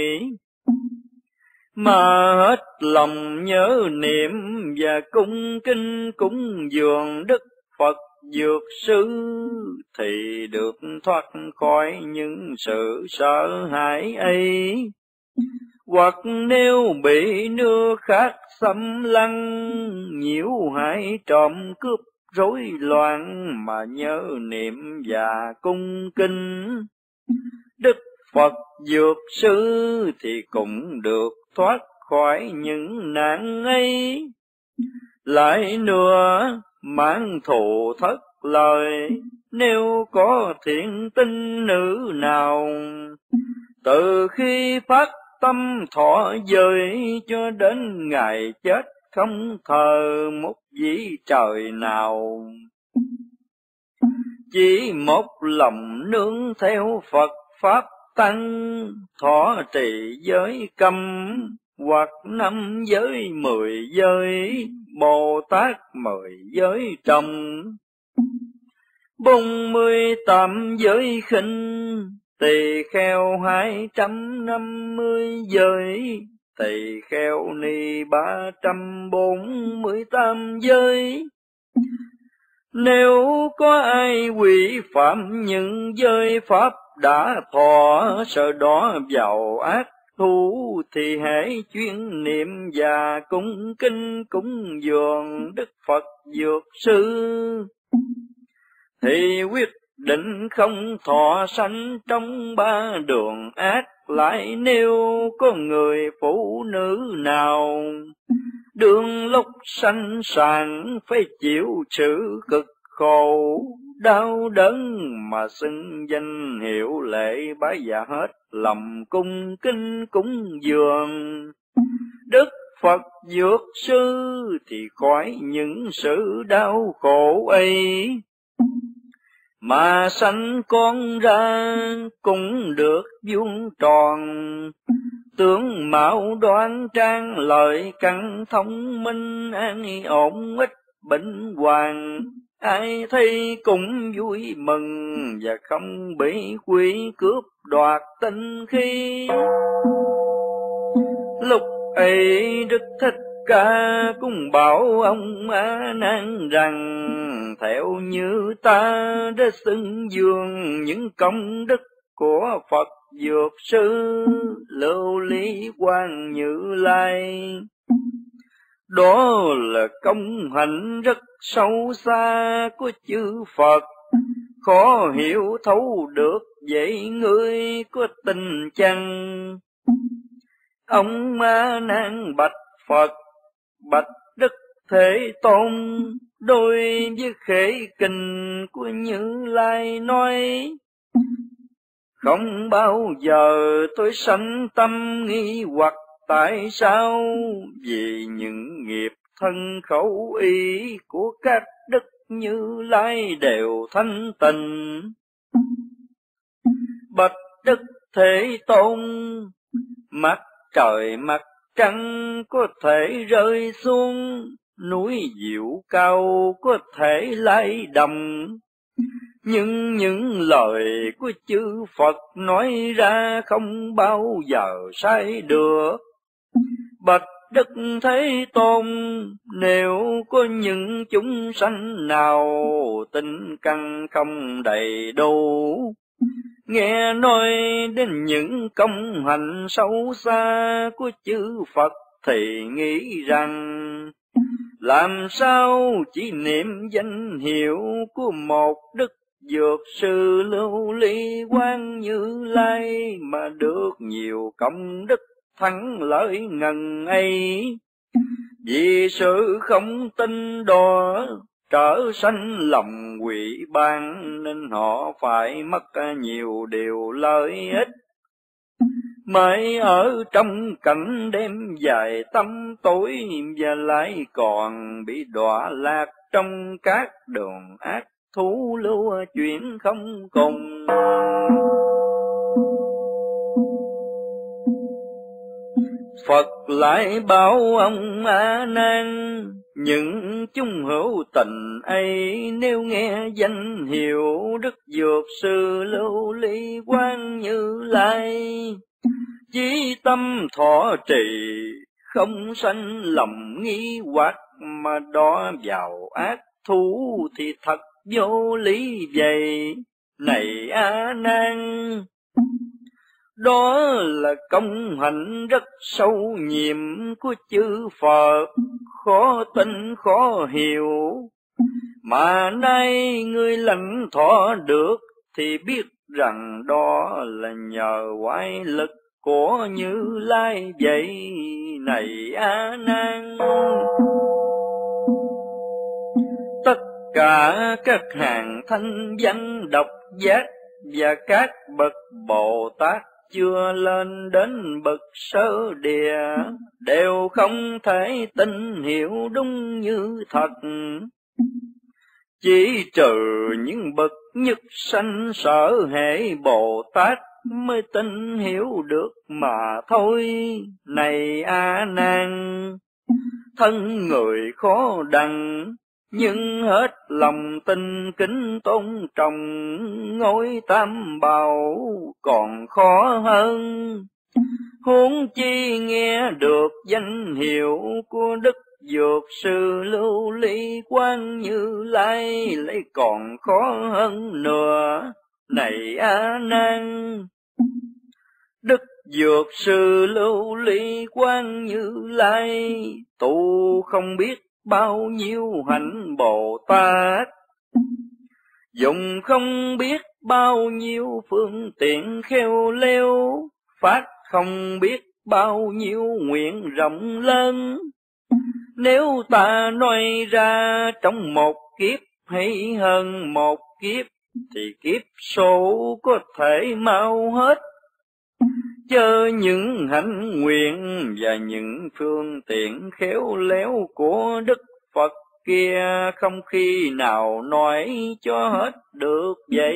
mà hết lòng nhớ niệm và cung kinh cúng dường Đức Phật Dược Sư, thì được thoát khỏi những sự sợ hãi ấy. Hoặc nếu bị nước khác xâm lăng, nhiễu hại trộm cướp rối loạn, mà nhớ niệm và cung kinh Đức Phật Dược Sư thì cũng được thoát khỏi những nạn ấy. Lại nữa, mãn thù thất lời, nếu có thiện tinh nữ nào, từ khi phát tâm thọ giới cho đến ngày chết không thờ một vị trời nào, chỉ một lòng nương theo Phật Pháp Tăng, thọ trì giới cấm, hoặc 5 giới 10 giới, Bồ Tát 10 giới trồng, 48 giới khinh, tỳ kheo 250 giới, tỳ kheo ni 348 giới. Nếu có ai quỷ phạm những giới pháp đã thọ, sợ đó vào ác thú, thì hãy chuyên niệm và cung kinh cúng dường Đức Phật Dược Sư, thì quyết định không thọ sanh trong 3 đường ác. Lại nếu có người phụ nữ nào đương lúc sanh sàng phải chịu sự cực khổ đau đớn, mà xưng danh hiệu lệ bái dạ hết lòng cung kinh cúng dường Đức Phật Dược Sư, thì khỏi những sự đau khổ ấy. mà sanh con ra cũng được vuông tròn. Tướng mạo đoan trang, lợi căn thông minh, an ổn ít bệnh hoàng. Ai thấy cũng vui mừng, và không bị quỷ cướp đoạt tinh khí. Lúc ấy Đức Thích Ca cũng bảo ông A Nan rằng, theo như ta đã xưng dương những công đức của Phật Dược Sư Lưu Ly Quang Như Lai. Đó là công hạnh rất sâu xa của chư Phật, khó hiểu thấu được, vậy ngươi có tin chăng? Ông A Nan bạch Phật, bạch Đức Thế Tôn, đối với khế kinh của Như Lai nói, không bao giờ tôi sanh tâm nghi hoặc tại sao, vì những nghiệp thân khẩu ý của các đức Như Lai đều thanh tịnh. Bạch Đức Thế Tôn, mặt trời mặt trăng có thể rơi xuống, núi diệu cao có thể lay động, nhưng những lời của chư Phật nói ra không bao giờ sai được. Bạch Đức Thế Tôn, nếu có những chúng sanh nào tinh căn không đầy đủ, nghe nói đến những công hạnh sâu xa của chư Phật thì nghĩ rằng, làm sao chỉ niệm danh hiệu của một Đức Dược Sư Lưu Ly Quang Như Lai mà được nhiều công đức thắng lợi ngần ấy. Vì sự không tin đó trở sanh lòng quỷ ban, nên họ phải mất nhiều điều lợi ích, mới ở trong cảnh đêm dài tăm tối, và lại còn bị đọa lạc trong các đường ác thú lưu chuyển không cùng. Phật lại bảo ông A Nan, những chúng hữu tình ấy nếu nghe danh hiệu Đức Dược Sư Lưu Ly Quang Như Lai, chí tâm thọ trì, không sanh lòng nghi hoặc, mà đọa vào ác thú thì thật vô lý vậy. Này A Nan, đó là công hạnh rất sâu nhiệm của chư Phật, khó tin khó hiểu, mà nay ngươi lãnh thọ được, thì biết rằng đó là nhờ oai lực của Như Lai vậy. Này A Nan, tất cả các hàng thanh văn độc giác và các bậc Bồ Tát chưa lên đến bậc sơ địa đều không thể tin hiểu đúng như thật, chỉ trừ những bậc nhất sanh sở hệ Bồ Tát mới tin hiểu được mà thôi. Này A Nan, thân người khó đặng, nhưng hết lòng tin kính tôn trọng ngôi Tam Bảo còn khó hơn. Huống chi nghe được danh hiệu của Đức Dược Sư Lưu Ly Quang Như Lai lại còn khó hơn nữa. Này A Nan, Đức Dược Sư Lưu Ly Quang Như Lai tu không biết bao nhiêu hạnh Bồ Tát, dùng không biết bao nhiêu phương tiện khéo léo, phát không biết bao nhiêu nguyện rộng lớn. Nếu ta nói ra trong một kiếp hay hơn một kiếp, thì kiếp số có thể mau hết. Chớ những hạnh nguyện và những phương tiện khéo léo của Đức Phật kia không khi nào nói cho hết được vậy.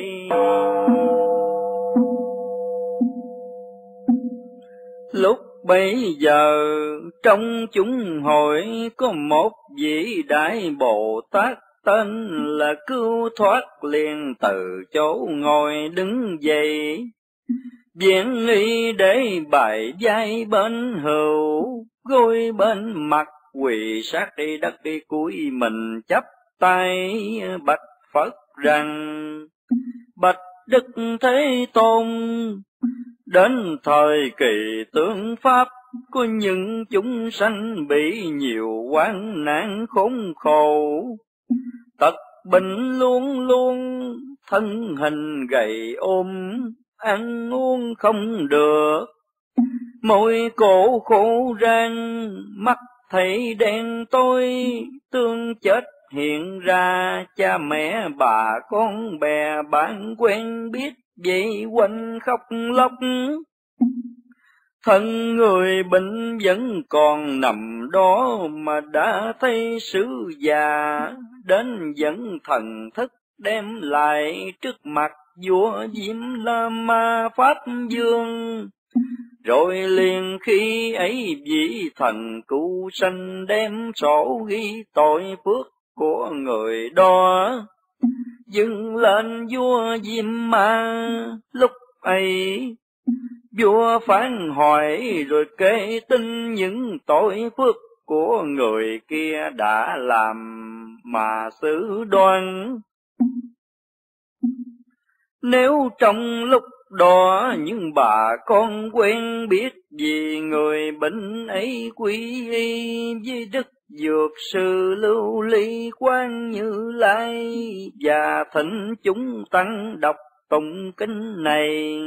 Lúc bấy giờ trong chúng hội có một vị đại Bồ Tát tên là Cứu Thoát, liền từ chỗ ngồi đứng dậy, viễn y để bài vai bên hữu, gối bên mặt quỳ sát đi đất đi, cúi mình chắp tay bạch Phật rằng: bạch Đức Thế Tôn, đến thời kỳ tương pháp, có những chúng sanh bị nhiều hoạn nạn khốn khổ, tật bệnh luôn luôn, thân hình gầy ôm, ăn uống không được, môi cổ khổ rang, mắt thấy đen tối, tương chết hiện ra, cha mẹ bà con bè bạn quen biết vậy quanh khóc lóc. Thân người bệnh vẫn còn nằm đó, mà đã thấy sứ già đến dẫn thần thức đem lại trước mặt vua Diêm La Ma Pháp Vương. Rồi liền khi ấy vị thần cứu sanh đem sổ ghi tội phước của người đó dâng lên vua Diêm Ma. Lúc ấy vua phán hỏi rồi kể tin những tội phước của người kia đã làm mà xử đoan. Nếu trong lúc đó những bà con quen biết vì người bệnh ấy quy y với Đức Dược Sư Lưu Ly Quán Như Lai, và thỉnh chúng tăng đọc tụng kinh này,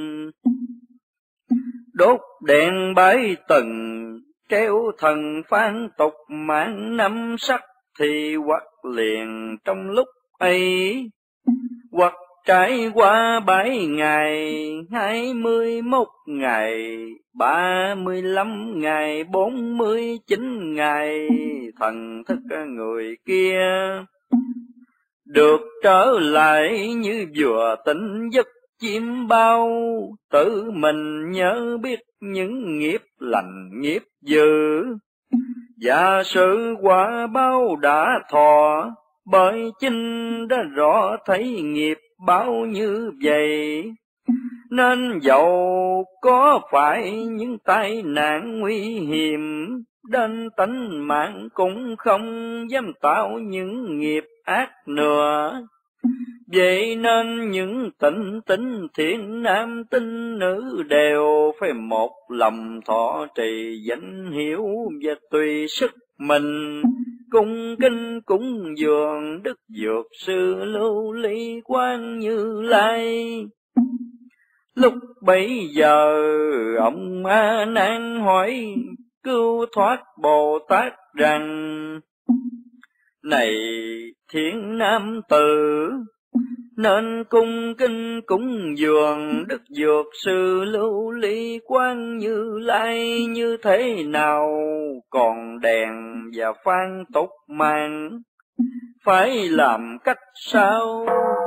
đốt đèn bái tầng, treo thần phán tục mạng năm sắc, thì hoặc liền trong lúc ấy, hoặc trải qua 7 ngày, 21 ngày, 35 ngày, 49 ngày, thần thức người kia được trở lại như vừa tỉnh giấc chim bao, tự mình nhớ biết những nghiệp lành nghiệp dữ, và sự quả báo đã thọ, bởi chính đã rõ thấy nghiệp báo như vậy. Nên dẫu có phải những tai nạn nguy hiểm đến tánh mạng, cũng không dám tạo những nghiệp ác nữa. Vậy nên những tịnh tín thiện nam tín nữ đều phải một lòng thọ trì danh hiệu, và tùy sức mình cung kinh cúng dường Đức Dược Sư Lưu Ly Quán Như Lai. Lúc bấy giờ ông A Nan hỏi Cứu Thoát Bồ Tát rằng: này thiện nam tử, nên cung kinh cúng dường Đức Dược Sư Lưu Ly Quán Như Lai như thế nào? Còn đèn và phan tục mạng phải làm cách sao?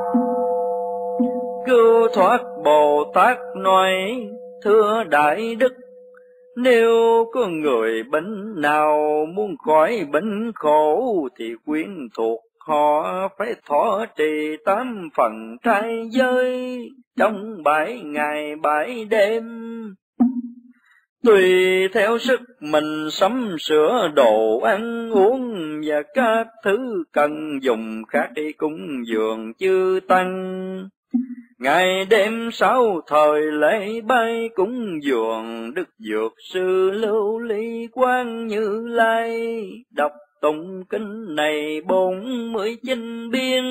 Cứu Thoát Bồ Tát nói: thưa Đại Đức, nếu có người bệnh nào muốn khỏi bệnh khổ, thì quyến thuộc họ phải thọ trì 8 phần trai giới trong 7 ngày 7 đêm. Tùy theo sức mình sắm sửa đồ ăn uống, và các thứ cần dùng khác đi cúng dường chư tăng. Ngày đêm 6 thời lễ bái cúng dường Đức Dược Sư Lưu Ly Quán Như Lai, đọc tụng kinh này 49 biên,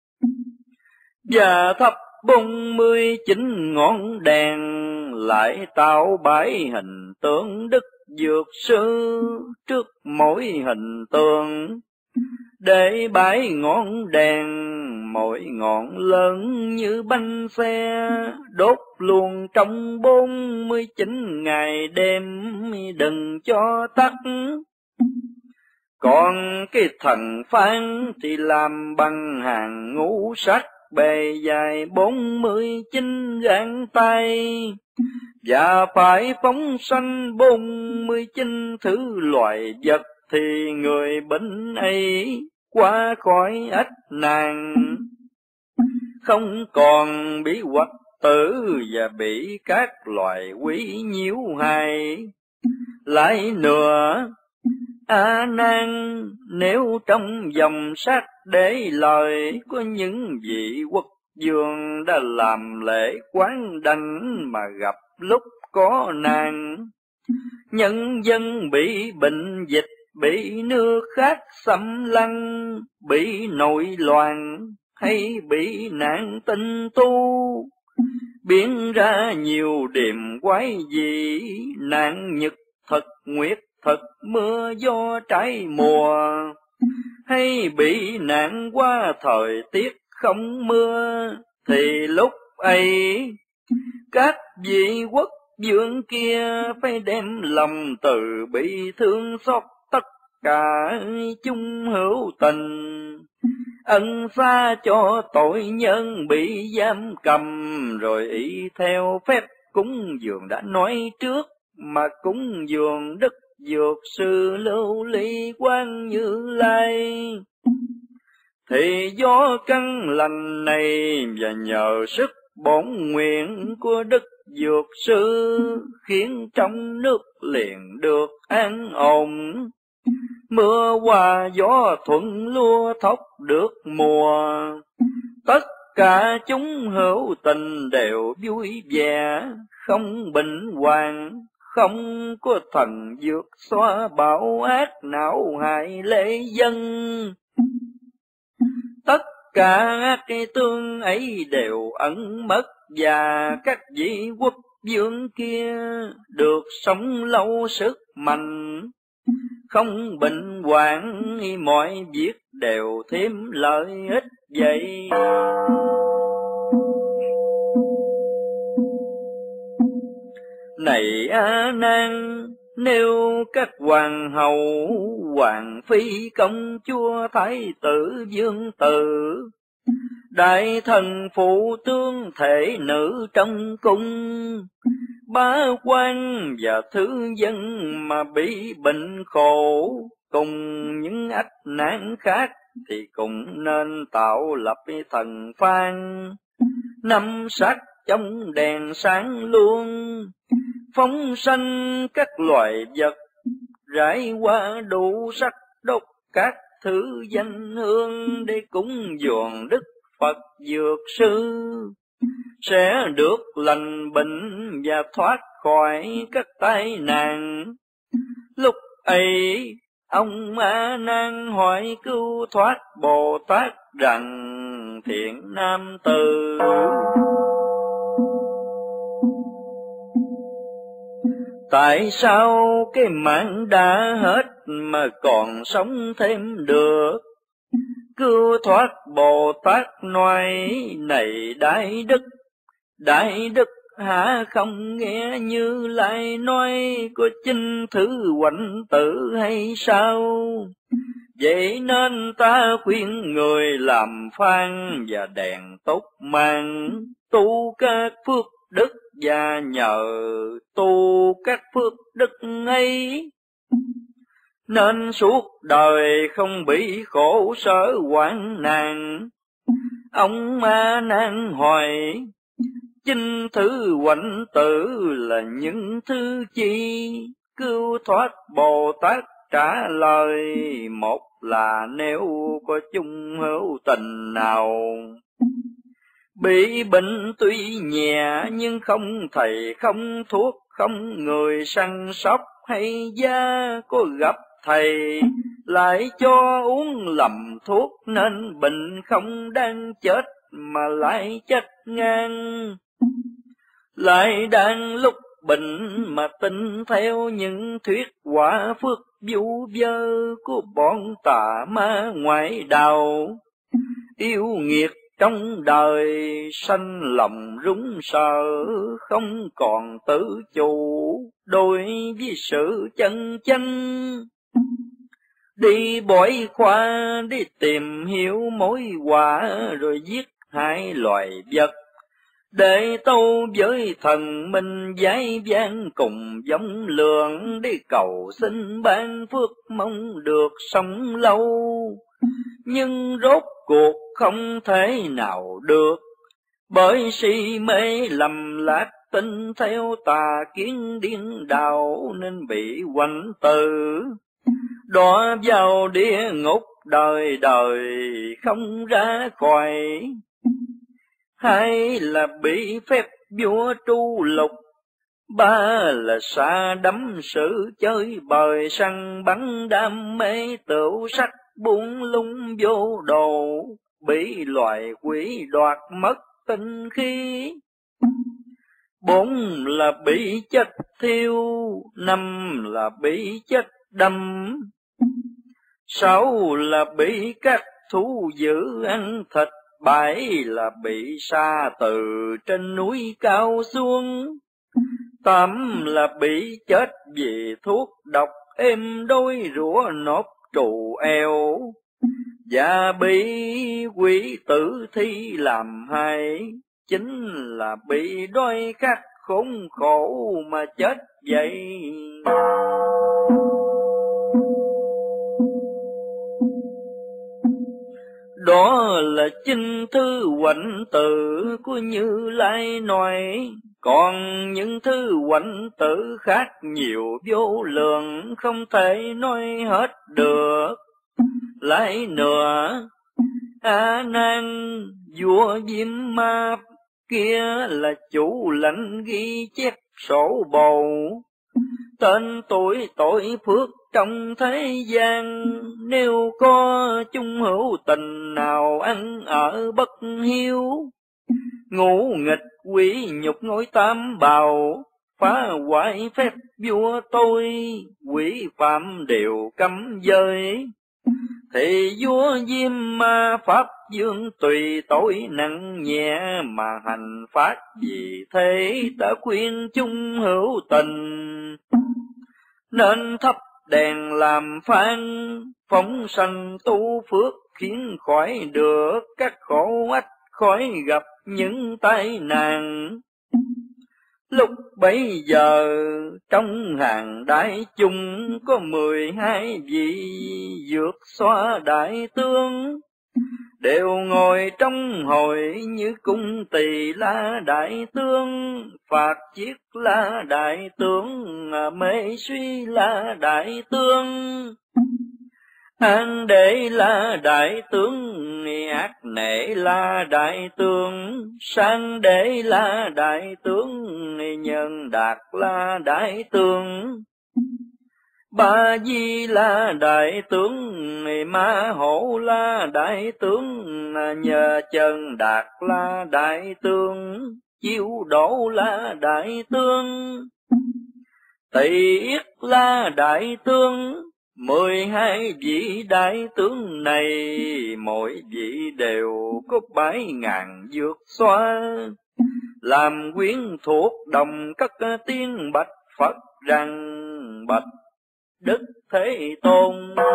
và thắp 49 ngọn đèn, lại tạo 7 hình tượng Đức Dược Sư trước mỗi hình tượng, để 7 ngọn đèn mỗi ngọn lớn như bánh xe, đốt luôn trong 49 ngày đêm, đừng cho tắt. Còn cái thần phán thì làm bằng hàng ngũ sắc, bề dài 49 gang tay, và phải phóng sanh 49 thứ loài vật, thì người bệnh ấy qua khỏi ách nạn, không còn bị hoặc tử và bị các loài quỷ nhiễu hại. Lại nữa, A Nan, nếu trong dòng sát để lời có những vị quốc vương đã làm lễ quán đảnh mà gặp lúc có nạn, nhân dân bị bệnh dịch, bị nước khác xâm lăng, bị nội loạn hay bị nạn tinh tu, biến ra nhiều điềm quái dị, nạn nhật thực, nguyệt thực, mưa gió trái mùa, hay bị nạn qua thời tiết không mưa, thì lúc ấy các vị quốc vương kia phải đem lòng từ bi thương xót tất cả chung hữu tình, ân xa cho tội nhân bị giam cầm, rồi y theo phép cúng dường đã nói trước, mà cúng dường đức dược sư Lưu Ly Quang Như Lai. Thì do căn lành này và nhờ sức bổn nguyện của đức dược sư, khiến trong nước liền được an ổn, mưa hòa gió thuận lúa thóc được mùa, tất cả chúng hữu tình đều vui vẻ, không bệnh hoạn, không có thần dược xóa bão ác não hại lễ dân. Tất cả cái tương ấy đều ẩn mất, và các vị quốc vương kia được sống lâu sức mạnh, không bệnh hoạn, mọi việc đều thêm lợi ích vậy. Này A Nan, nếu các hoàng hậu, hoàng phi, công chúa, thái tử, vương tử, đại thần phụ tướng, thể nữ trong cung, bá quan và thứ dân mà bị bệnh khổ, cùng những ách nạn khác, thì cũng nên tạo lập thần phan, năm sắc trong đèn sáng luôn, phóng sanh các loài vật, rải qua đủ sắc, đốt các thứ danh hương để cúng dường đức Phật dược sư, sẽ được lành bệnh và thoát khỏi các tai nạn. Lúc ấy ông A Nan hỏi cứu thoát Bồ Tát rằng: thiện nam tử, tại sao cái mạng đã hết mà còn sống thêm được? Cứu thoát Bồ Tát nói: này đại đức hả không nghe Như Lai nói có chinh thứ hoạnh tử hay sao? Vậy nên ta khuyên người làm phan và đèn tốt mang, tu các phước đức và nhờ tu các phước đức ấy, nên suốt đời không bị khổ sở hoạn nạn. Ông A Nan hỏi: chinh thứ hoạnh tử là những thứ chi? Cứu thoát Bồ Tát trả lời: một là nếu có chung hữu tình nào bị bệnh tuy nhẹ, nhưng không thầy không thuốc, không người săn sóc hay gia, có gặp thầy lại cho uống lầm thuốc, nên bệnh không đang chết mà lại chết ngang. Lại đang lúc bệnh mà tin theo những thuyết quả phước vu vơ của bọn tà ma ngoại đạo, yêu nghiệt trong đời sanh lòng rúng sợ, không còn tự chủ đối với sự chân chánh. đi bội khoa đi tìm hiểu mối họa, rồi giết hại loài vật, để tâu với thần minh giải vang cùng giống lượng, đi cầu xin ban phước mong được sống lâu. Nhưng rốt cuộc không thể nào được, bởi si mê lầm lạc tin theo tà kiến điên đảo, nên bị quạnh tử đọa vào địa ngục đời đời không ra khỏi. Hai là bị phép vua tru lục, ba là xa đắm sự chơi bời, săn bắn đam mê tửu sắc buông lung vô đồ, bị loài quỷ đoạt mất tinh khí. Bốn là bị chết thiêu, năm là bị chết đâm, sáu là bị các thú dữ ăn thịt, bảy là bị sa từ trên núi cao xuống, tám là bị chết vì thuốc độc êm đôi rủa nốt trù eo, và bị quỷ tử thi làm hại, chính là bị đói khát khốn khổ mà chết vậy. Đó là chinh thư huạnh tự của Như Lai nói, còn những thư huạnh tự khác nhiều vô lượng, không thể nói hết được. Lại nữa, A Nan vua Diêm Ma kia là chủ lãnh ghi chép sổ bầu, tên tuổi tội phước trong thế gian. Nếu có chung hữu tình nào ăn ở bất hiếu, ngũ nghịch quỷ nhục ngôi tam bào, phá hoại phép vua tôi, quỷ phạm đều cấm giới, thì vua Diêm Ma pháp dương tùy tội nặng nhẹ mà hành pháp. Vì thế đã khuyên chung hữu tình, nên thắp đèn làm phan, phóng sanh tu phước, khiến khỏi được các khổ ách, khỏi gặp những tai nạn. Lúc bấy giờ trong hàng đại chúng có 12 vị vượt xoa đại tướng, đều ngồi trong hội như cung Tỳ La đại tướng, Phạt Chiết La đại tướng, Mê Suy La đại tướng, An Đế La đại tướng, Ác Nệ La đại tướng, Sang Đế La đại tướng, Nhân Đạt La đại tướng, Ba Di La đại tướng, Ma Hổ La đại tướng, Nhờ Chân Đạt La đại tướng, Chiêu Đổ La đại tướng, Tỳ Yết La đại tướng. 12 vị đại tướng này, mỗi vị đều có 7.000 vượt xoa, làm quyến thuộc đồng cất tiếng bạch Phật rằng: bạch Đức Thế Tôn,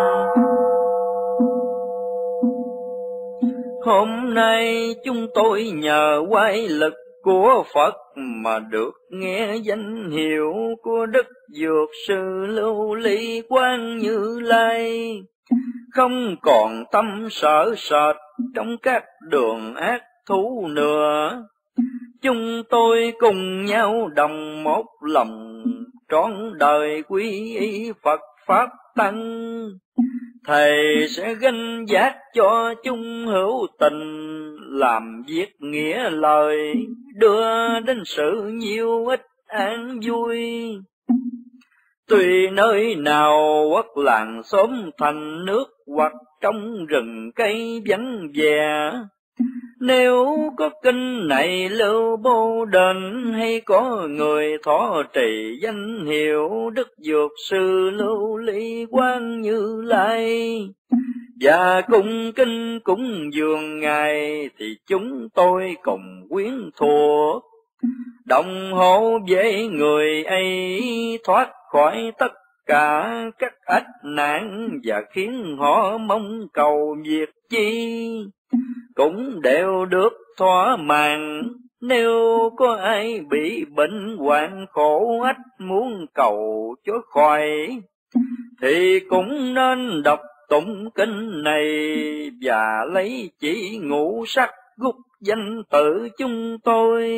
hôm nay chúng tôi nhờ quay lực của Phật mà được nghe danh hiệu của Đức Dược Sư Lưu Ly Quang Như Lai, không còn tâm sợ sệt trong các đường ác thú nữa. Chúng tôi cùng nhau đồng một lòng, trọn đời quy y Phật Pháp Tăng, Thầy sẽ gánh vác cho chung hữu tình, làm việc nghĩa lời, đưa đến sự nhiều ích an vui. Tùy nơi nào quốc làng xóm thành nước, hoặc trong rừng cây vắng vẻ, nếu có kinh này lưu bố đền, hay có người thọ trì danh hiệu Đức Dược Sư Lưu Ly Quang Như Lai, và cung kinh cúng dường Ngài, thì chúng tôi cùng quyến thuộc, đồng hộ với người ấy thoát khỏi tất cả các ách nạn, và khiến họ mong cầu việc chi cũng đều được thỏa mãn. Nếu có ai bị bệnh hoạn khổ ách muốn cầu cho khỏi, thì cũng nên đọc tụng kinh này và lấy chỉ ngũ sắc gút danh tự chúng tôi.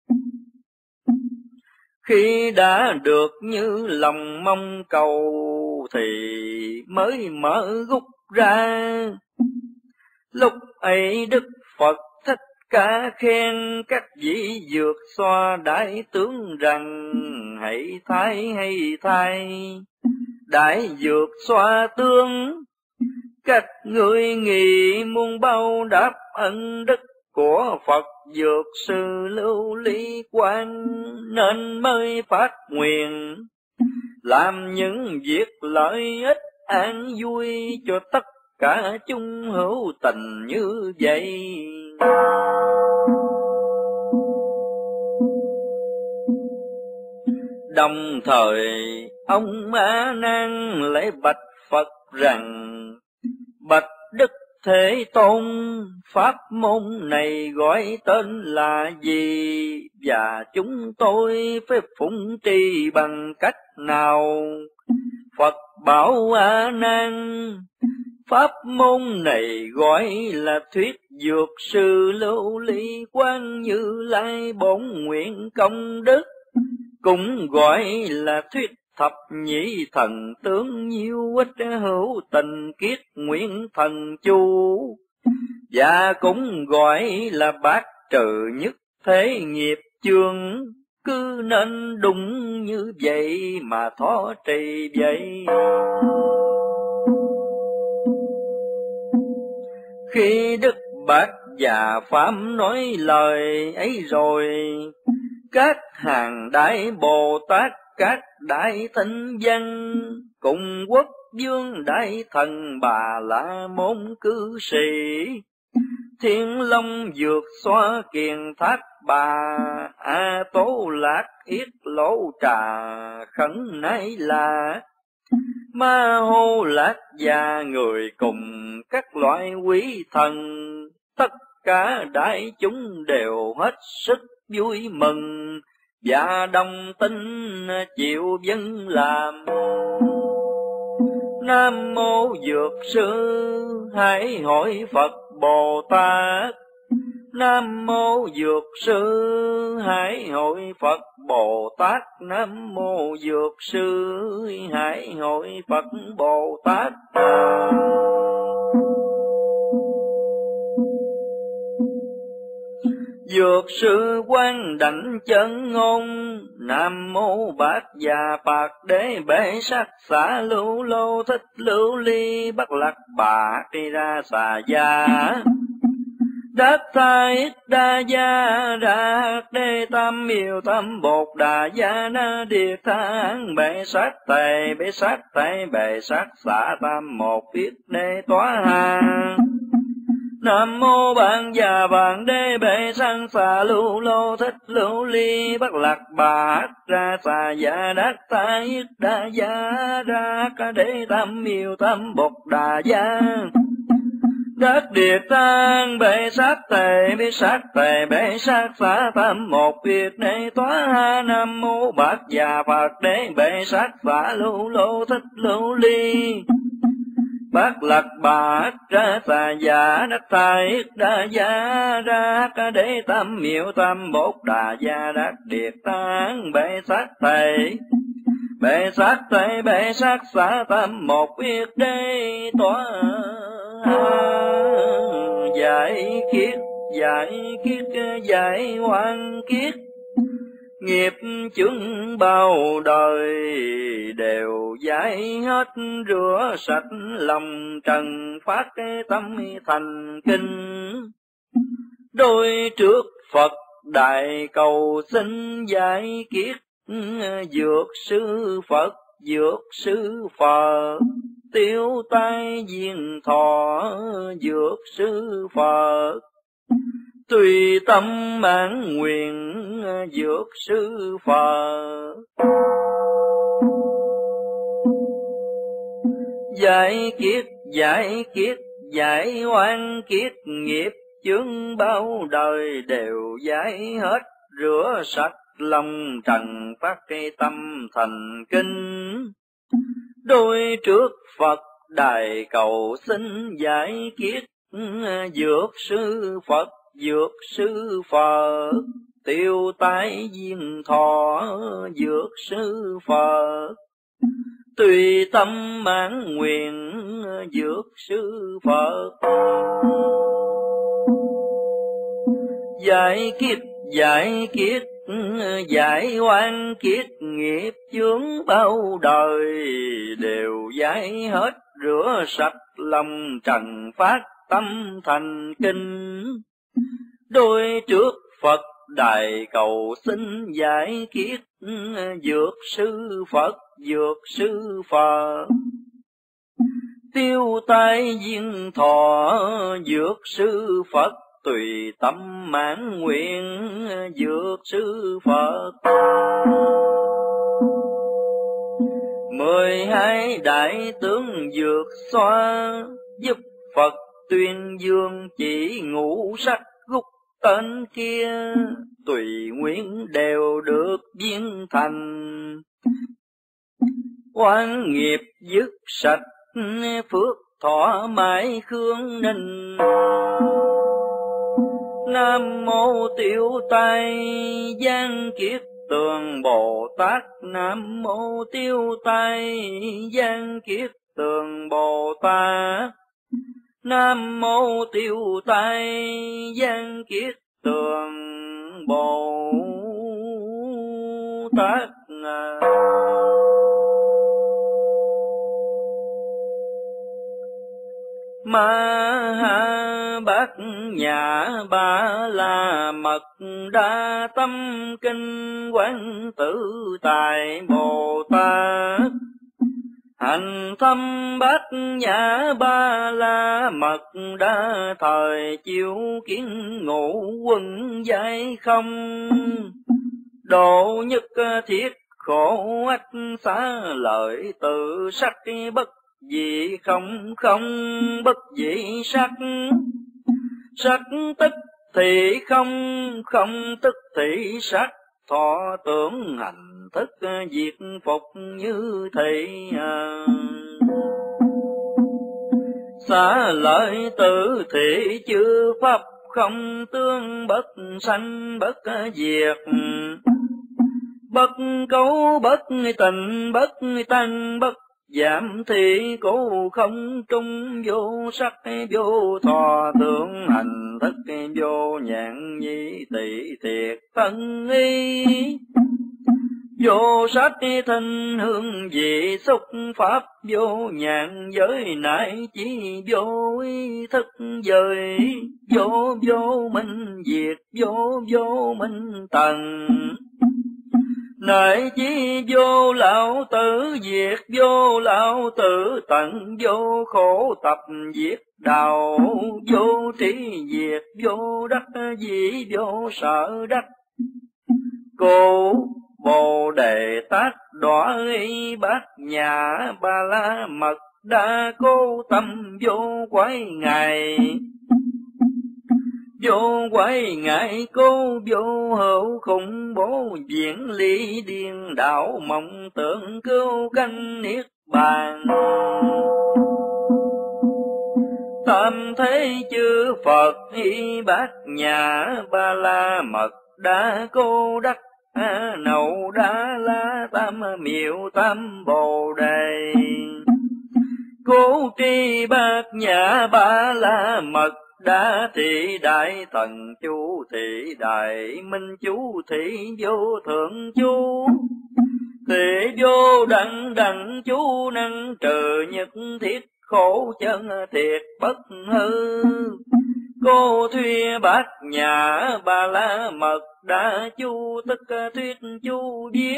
Khi đã được như lòng mong cầu thì mới mở gút ra. Lúc ấy Đức Phật Thích Ca khen các vị vượt xoa đại tướng rằng: hãy thay, đại vượt xoa tướng, các ngươi nghĩ muôn bao đáp ân đức của Phật Dược Sư Lưu Ly Quang, nên mới phát nguyện làm những việc lợi ích an vui cho tất cả chúng hữu tình như vậy. Đồng thời ông A Nan lại bạch Phật rằng: bạch Đức Thế Tôn, pháp môn này gọi tên là gì, và chúng tôi phải phụng trì bằng cách nào? Phật bảo A Nan: pháp môn này gọi là thuyết Dược Sư Lưu Ly Quang Như Lai bổn nguyện công đức, cũng gọi là thuyết thập nhị thần tướng nhiêu ích hữu tình kiết nguyện thần chu, và cũng gọi là bát trừ nhất thế nghiệp chương. Cứ nên đúng như vậy mà thọ trì vậy. Khi Đức Bát Già Phạm nói lời ấy rồi, các hàng đại Bồ Tát, các đại thánh văn, cùng quốc vương đại thần Bà La Môn cư sĩ, Thiên Long Dược Xoa Kiền Thác Bà, A Tố Lạc Yết Lỗ Trà Khẩn Nái La, Ma Hô Lạc Gia người cùng các loại quý thần, tất cả đại chúng đều hết sức vui mừng và đồng tin chịu vâng làm. Nam mô Dược Sư hãy hỏi Phật Bồ Tát, Nam mô Dược Sư hãy hỏi Phật Bồ Tát, Nam mô Dược Sư hãy hỏi Phật Bồ Tát. Dược Sư Quang Đảnh Chân Ngôn, Nam mô Bát Già Phật Đế Bệ Sát Xả Lưu Lô Thích Lưu Ly Bất Lạc Bà Tri Ra Xà Gia, Đắc Thái Đa Gia Đa Đê Tam Miêu Tam Bột Đà Gia Na Điệt Thang Bệ Sát Tề Bệ Sát Tề Bệ Sát Xả Tam Một Viết Đê Tỏa Hà. Nam mô Bạn Già Bạn Đế Bệ Sang Xà Lưu Lô Thích Lưu Ly Bất Lạc Bà Ra Xà Gia Đắc Thái Đa Gia Ra Ca Đê Tam Miêu Tam Bột Đà Gia, Đắc Điệt Tang Bệ Sát Tề Bệ Sát Tề Bệ Sát Xả Tam Một Việt Đế Tỏa Ha. Nam mô Bát Già Phật Đế Bệ Sát Xả Lưu Lô Thích Lưu Ly Bát Lạc Bà Ra Xà Gia Đắc Thái Đa Gia Ra Ca Đế Tam Miệu Tam Bột Đà Gia, Đắc Điệt Tang Bệ Sát Tề Bệ Sát Tề Bệ Sát Xả Tam Một Việt Đế Tỏa giải kiết giải oan kiết, nghiệp chướng bao đời đều giải hết, rửa sạch lòng trần phát tâm thành kinh. Đôi trước Phật đại cầu xin giải kiết, Dược Sư Phật Dược Sư Phật tiêu tai diên thọ, Dược Sư Phật tùy tâm mãn nguyện, Dược Sư Phật. Giải kiết, giải oan kiết nghiệp chướng bao đời đều giải hết, rửa sạch lòng trần phát cái tâm thành kinh. Đôi trước Phật đài cầu xin giải kiết, dược sư Phật tiêu tai diên thọ, dược sư Phật tùy tâm mãn nguyện, dược sư Phật. Giải kiết, giải oan kiết nghiệp chướng bao đời đều giải hết, rửa sạch lòng trần phát tâm thành kinh. Đôi trước Phật đài cầu xin giải kiết, dược sư Phật tiêu tai diên thọ, dược sư Phật tùy tâm mãn nguyện, dược sư Phật. 12 đại tướng dược xoa, giúp Phật tuyên dương chỉ ngũ sắc gúc tên kia, tùy nguyện đều được viên thành. Oan nghiệp dứt sạch, phước thọ mãi khương ninh. Nam mô tiêu tai giang kiết tường Bồ Tát, Nam mô tiêu tai giang kiết tường Bồ Tát, Nam mô tiêu tai giang kiết tường Bồ Tát. Ma ha bát nhã ba la mật đa tâm kinh, quán tự tại Bồ Tát hành thâm bát nhã ba la mật đa, thời chiếu kiến ngũ quân giải không, độ nhất thiết khổ ách xá lợi, tự sắc bất dị không bất dị sắc, sắc tức thì không tức thì sắc, thọ tưởng hành thức diệt phục như thị. Xá lợi tử thị chư pháp không tương, bất sanh bất diệt, bất cấu bất tình, bất tăng bất giảm thị, cố không trung vô sắc vô thọ, tưởng hành thức vô nhãn nhĩ tỳ thiệt phân y, vô sắc thanh hương vị xúc pháp, vô nhãn giới nại chỉ vô ý thức giới, vô minh diệt, vô minh tầng, nại chí vô lão tử diệt, vô lão tử tận, vô khổ tập diệt đạo, vô trí diệt, vô đắc dĩ, vô sợ đắc. Cô Bồ Đề Tát đọa y bát nhã ba la mật đa, cô tâm vô quái ngài, vô quái ngại cô, vô hữu khủng bố viễn ly điên đảo, mộng tưởng cứu canh niết bàn. Tam thế chư Phật y bát nhã ba la mật đa, cô đắc nậu đa la tam miệu tam bồ đề, cố tri bát nhã ba la mật đa, thị đại thần chú, thị đại minh chú, thị vô thượng chú, thị vô đẳng chú, năng trừ nhất thiết khổ chân thiệt bất hư. Cô thuyết bát nhã ba la mật đa chú, tức thuyết chú viết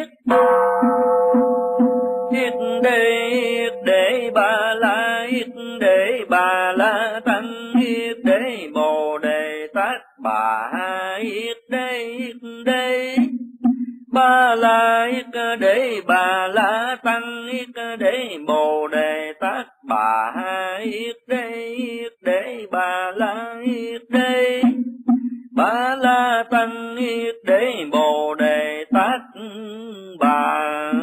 yết để ba la, yết để ba la tăng, yết để bồ đề tát bà, yết để Ba la yết đế bà la tăng yết đế bồ đề tát bà yết đế bà la yết đế ba la tăng yết đế bồ đề tát bà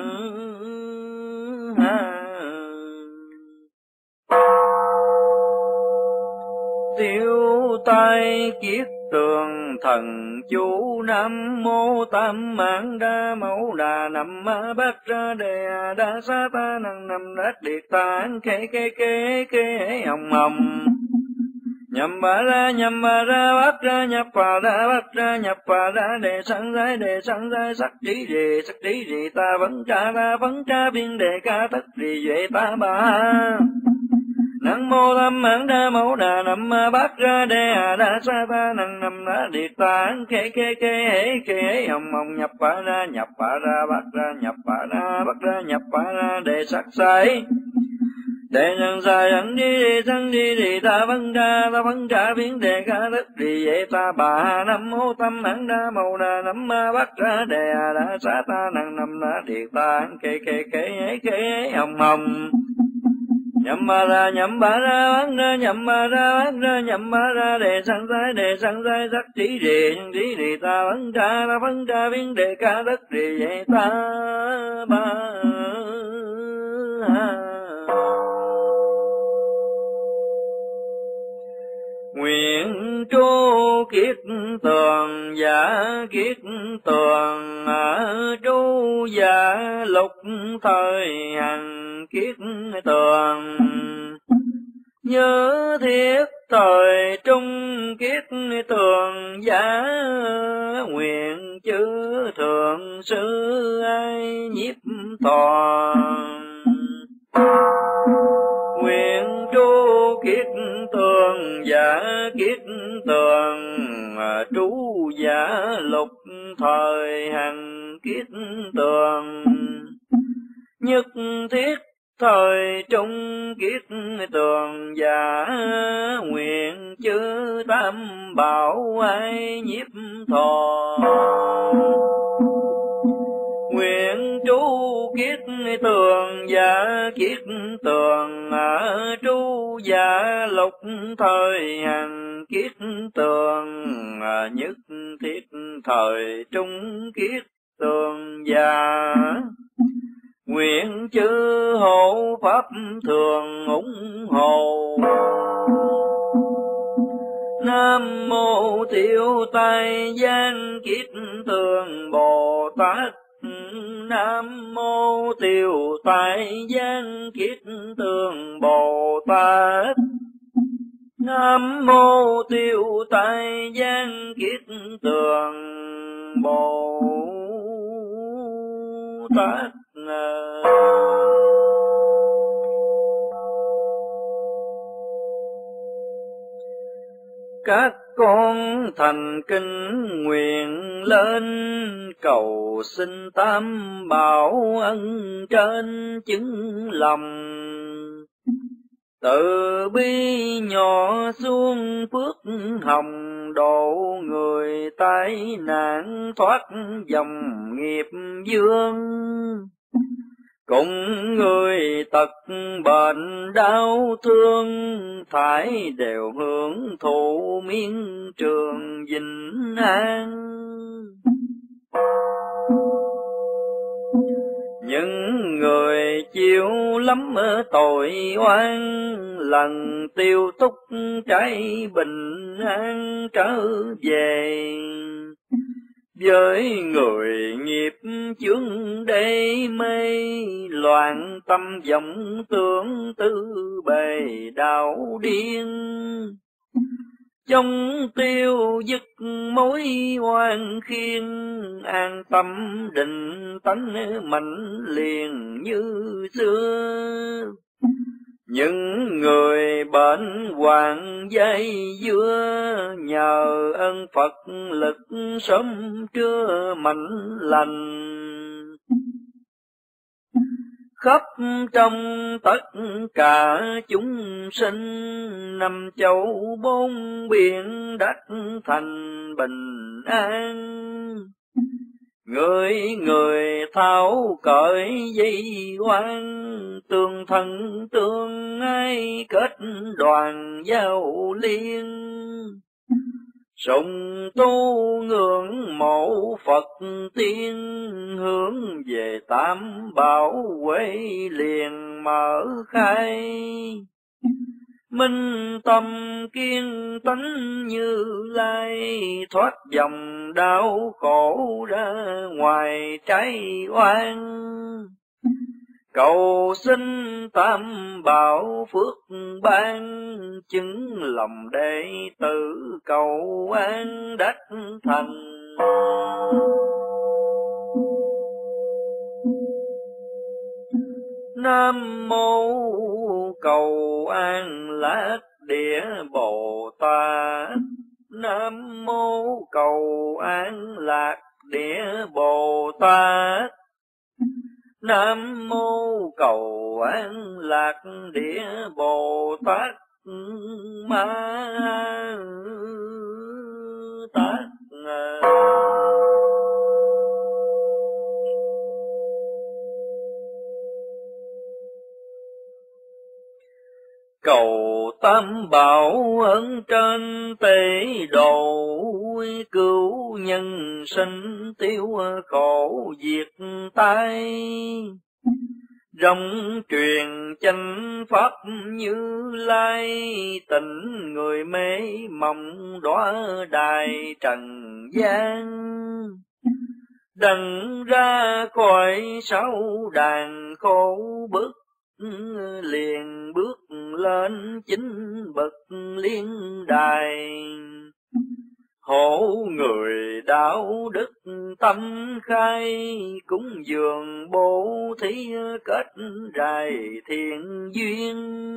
tiêu tai kiết tường thần chú nam mô tam mãn đa mâu đà nam bát ra đề đa sa ta năng nam đát điệt tạng kê hồng hồng nhầm ba ra bát ra nhập bà ra bát ra nhập bà ra đề sang giai sắc trí rì ta vấn tra biên đề ca tất rì duệ ta ba nam mô tam mãn đa mâu đà nam bát ra đề đa sa ta năng nam đát điệt tạng kê hồng hồng nhập bà ra bát ra nhập bà ra bát ra nhập bà ra đề sắc sai đề nhân sai sang đi ta vấn tra biến đề ca tất đi vậy ta bà nam mô tam mãn đa mâu đà nam bát ra đề đa sa ta năng nam đát điệt tạng kê hồng hồng nhầm ba ra bát ra nhầm ba ra đề sang giai sắc trí rì ta vấn tra biến đề ca tất đi vậy ta ba nguyện trú kiết tường giả kiết tường trú giả lục thời hằng kiết tường nhớ thiết thời trung kiết tường giả nguyện chư thượng sư ai nhiếp toàn nguyện trú kiết tường giả kiết tường trú giả lục thời hằng kiết tường nhất thiết thời trung kiết tường giả nguyện chư tam bảo ai nhiếp thọ nguyện trú kiết tường giả kiết tường trú giả lục thời hằng kiết tường nhất thiết thời trung kiết tường giả nguyện chư hộ pháp thường ủng hộ nam mô tiêu tai gian kiết tường bồ tát nam mô tiêu tai gian kiết tường bồ tát nam mô tiêu tai gian kiết tường bồ tát các con thành kinh nguyện lên cầu xin tam bảo ân trên chứng lòng từ bi nhỏ xuống phước hồng độ người tai nạn thoát dòng nghiệp dương cùng người tật bệnh đau thương thải đều hưởng thụ miên trường vĩnh an những người chịu lắm tội oan lần tiêu túc trái bình an trở về với người nghiệp chướng đê mê loạn tâm vọng tưởng tư bề đạo điên trong tiêu dứt mối oan khiên an tâm định tánh mạnh liền như xưa những người bệnh hoạn dây dưa nhờ ơn Phật lực sớm trưa mạnh lành khắp trong tất cả chúng sinh năm châu bốn biển đất thành bình an người tháo cởi dây quan, tương thân tương ái kết đoàn giao liên. Sùng tu ngưỡng mộ Phật tiên, hướng về Tam Bảo Huệ liền mở khai. Minh tâm kiên tánh Như Lai, thoát dòng đau khổ ra ngoài trái oan. Cầu xin Tam Bảo phước ban, chứng lòng đệ tử cầu an đắc thành. Nam mô cầu an lạc địa Bồ Tát. Nam mô cầu an lạc địa Bồ Tát. Nam mô cầu an lạc địa Bồ Tát Ma Tát. Cầu Tam Bảo ơn trên tế độ, cứu nhân sinh tiêu khổ diệt tai. Rộng truyền chánh pháp Như Lai, tình người mê mộng đóa đài trần gian. Đặng ra khỏi sáu đàn khổ bức, liền bước lên chính bậc liên đài. Hộ người đạo đức tâm khai, cúng dường bố thí kết rài thiện duyên.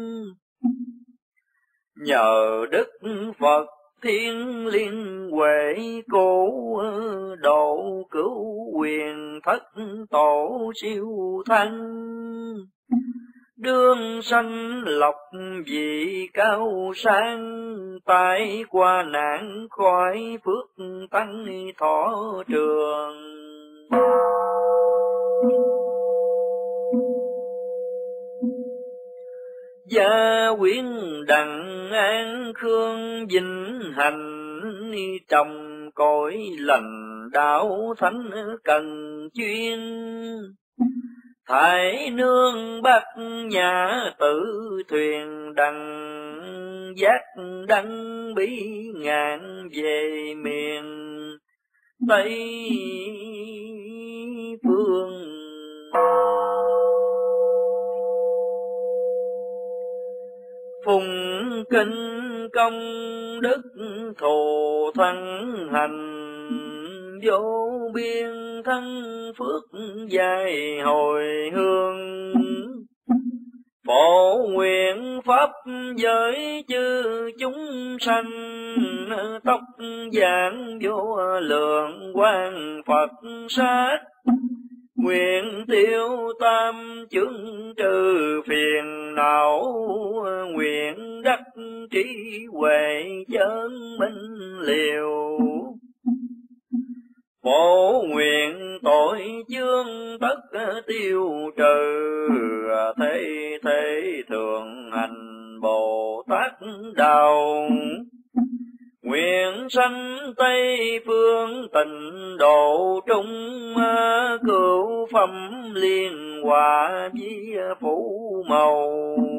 Nhờ Đức Phật Thiên Liên Huệ cố, độ cứu quyền thất tổ siêu thăng. Đương sanh lộc vị cao sang, tai qua nạn khỏi phước tăng thọ trường. Gia quyến đặng an khương vinh hành, trồng cõi lành đạo thánh cần chuyên. Thái nương bắc nhà tử thuyền đằng, giác đăng bí ngạn về miền Tây phương. Phùng kinh công đức thù thăng hành, vô biên thân phước dài hồi hương. Phổ nguyện pháp giới chư chúng sanh, tóc vàng vô lượng quang Phật sát. Nguyện tiêu tam chướng trừ phiền não, nguyện đắc trí huệ chân minh liều. Phổ nguyện tội chướng tất tiêu trừ, thế thế thường hành Bồ Tát đạo. Nguyện sanh Tây phương tịnh độ trung, cửu phẩm liên hòa vi phủ màu.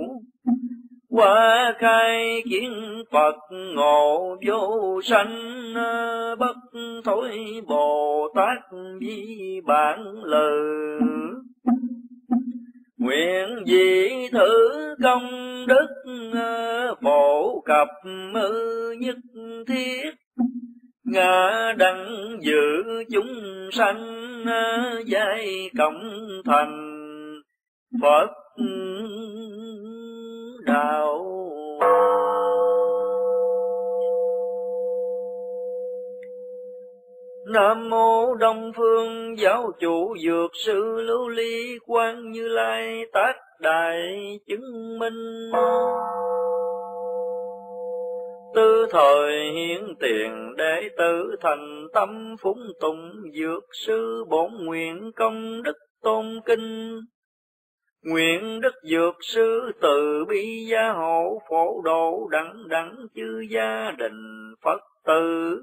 Qua khai kiến Phật ngộ vô sanh, bất thối Bồ Tát vi bản lự. Nguyện dị thử công đức, phổ cập nhất thiết. Ngã đặng dự chúng sanh, giai cộng thành Phật đạo. Nam mô Đông Phương Giáo Chủ Dược Sư Lưu Ly Quang Như Lai Tác Đại chứng minh. tư thời hiến tiền, đệ tử thành tâm phúng tùng, dược sư bổn nguyện công đức tôn kinh. Nguyện đức dược sư từ bi gia hộ, phổ độ đẳng đẳng chư gia đình Phật tử.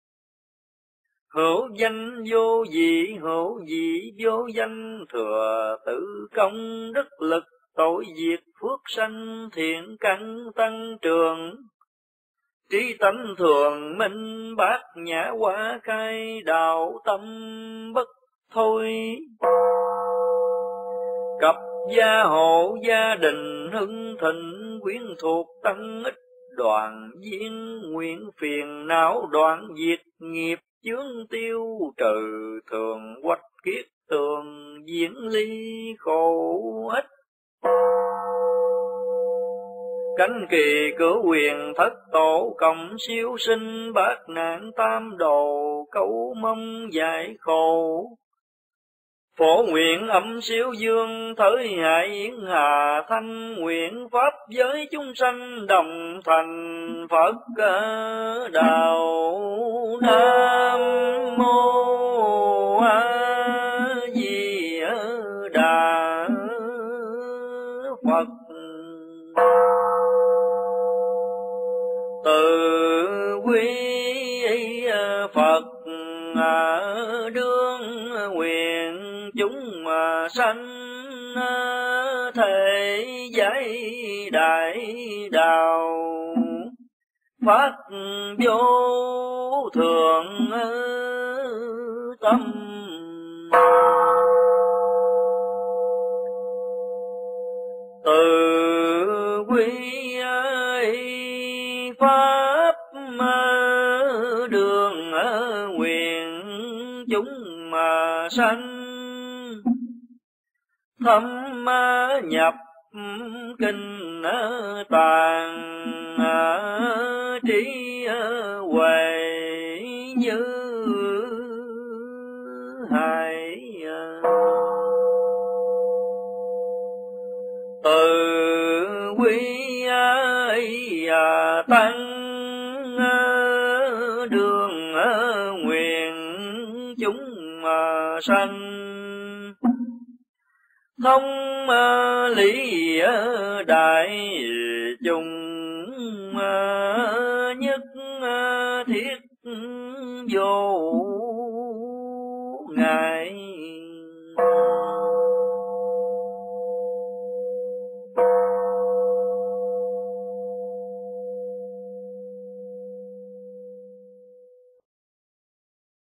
Hữu danh vô dị, hữu dị vô danh, thừa tự công đức lực, tội diệt phước sanh, thiện căn tăng trưởng. Trí tánh thường minh, bát nhã quả khai, đạo tâm bất thôi. Cập gia hộ gia đình hưng thịnh, quyến thuộc tăng ích đoàn viên, nguyện phiền não đoạn diệt nghiệp chướng tiêu trừ, thường quách kiết tường diễn ly khổ ích. Cánh kỳ cửu quyền thất tổ, cộng siêu sinh bát nạn tam đồ, cầu mong giải khổ. Phổ nguyện âm siêu dương, thới hại yến hà thanh, nguyện pháp giới chúng sanh đồng thành Phật đạo. Nam mô A Di Đà Phật. Từ quý Phật đương nguyện chúng sanh, thể giải đại đạo, phát vô thượng tâm. Từ quý pháp đường nguyện chúng sanh, thâm nhập kinh tàng, trí huệ như hải. Từ quý tăng đường nguyện chúng sanh, thông lý đại chúng nhất thiết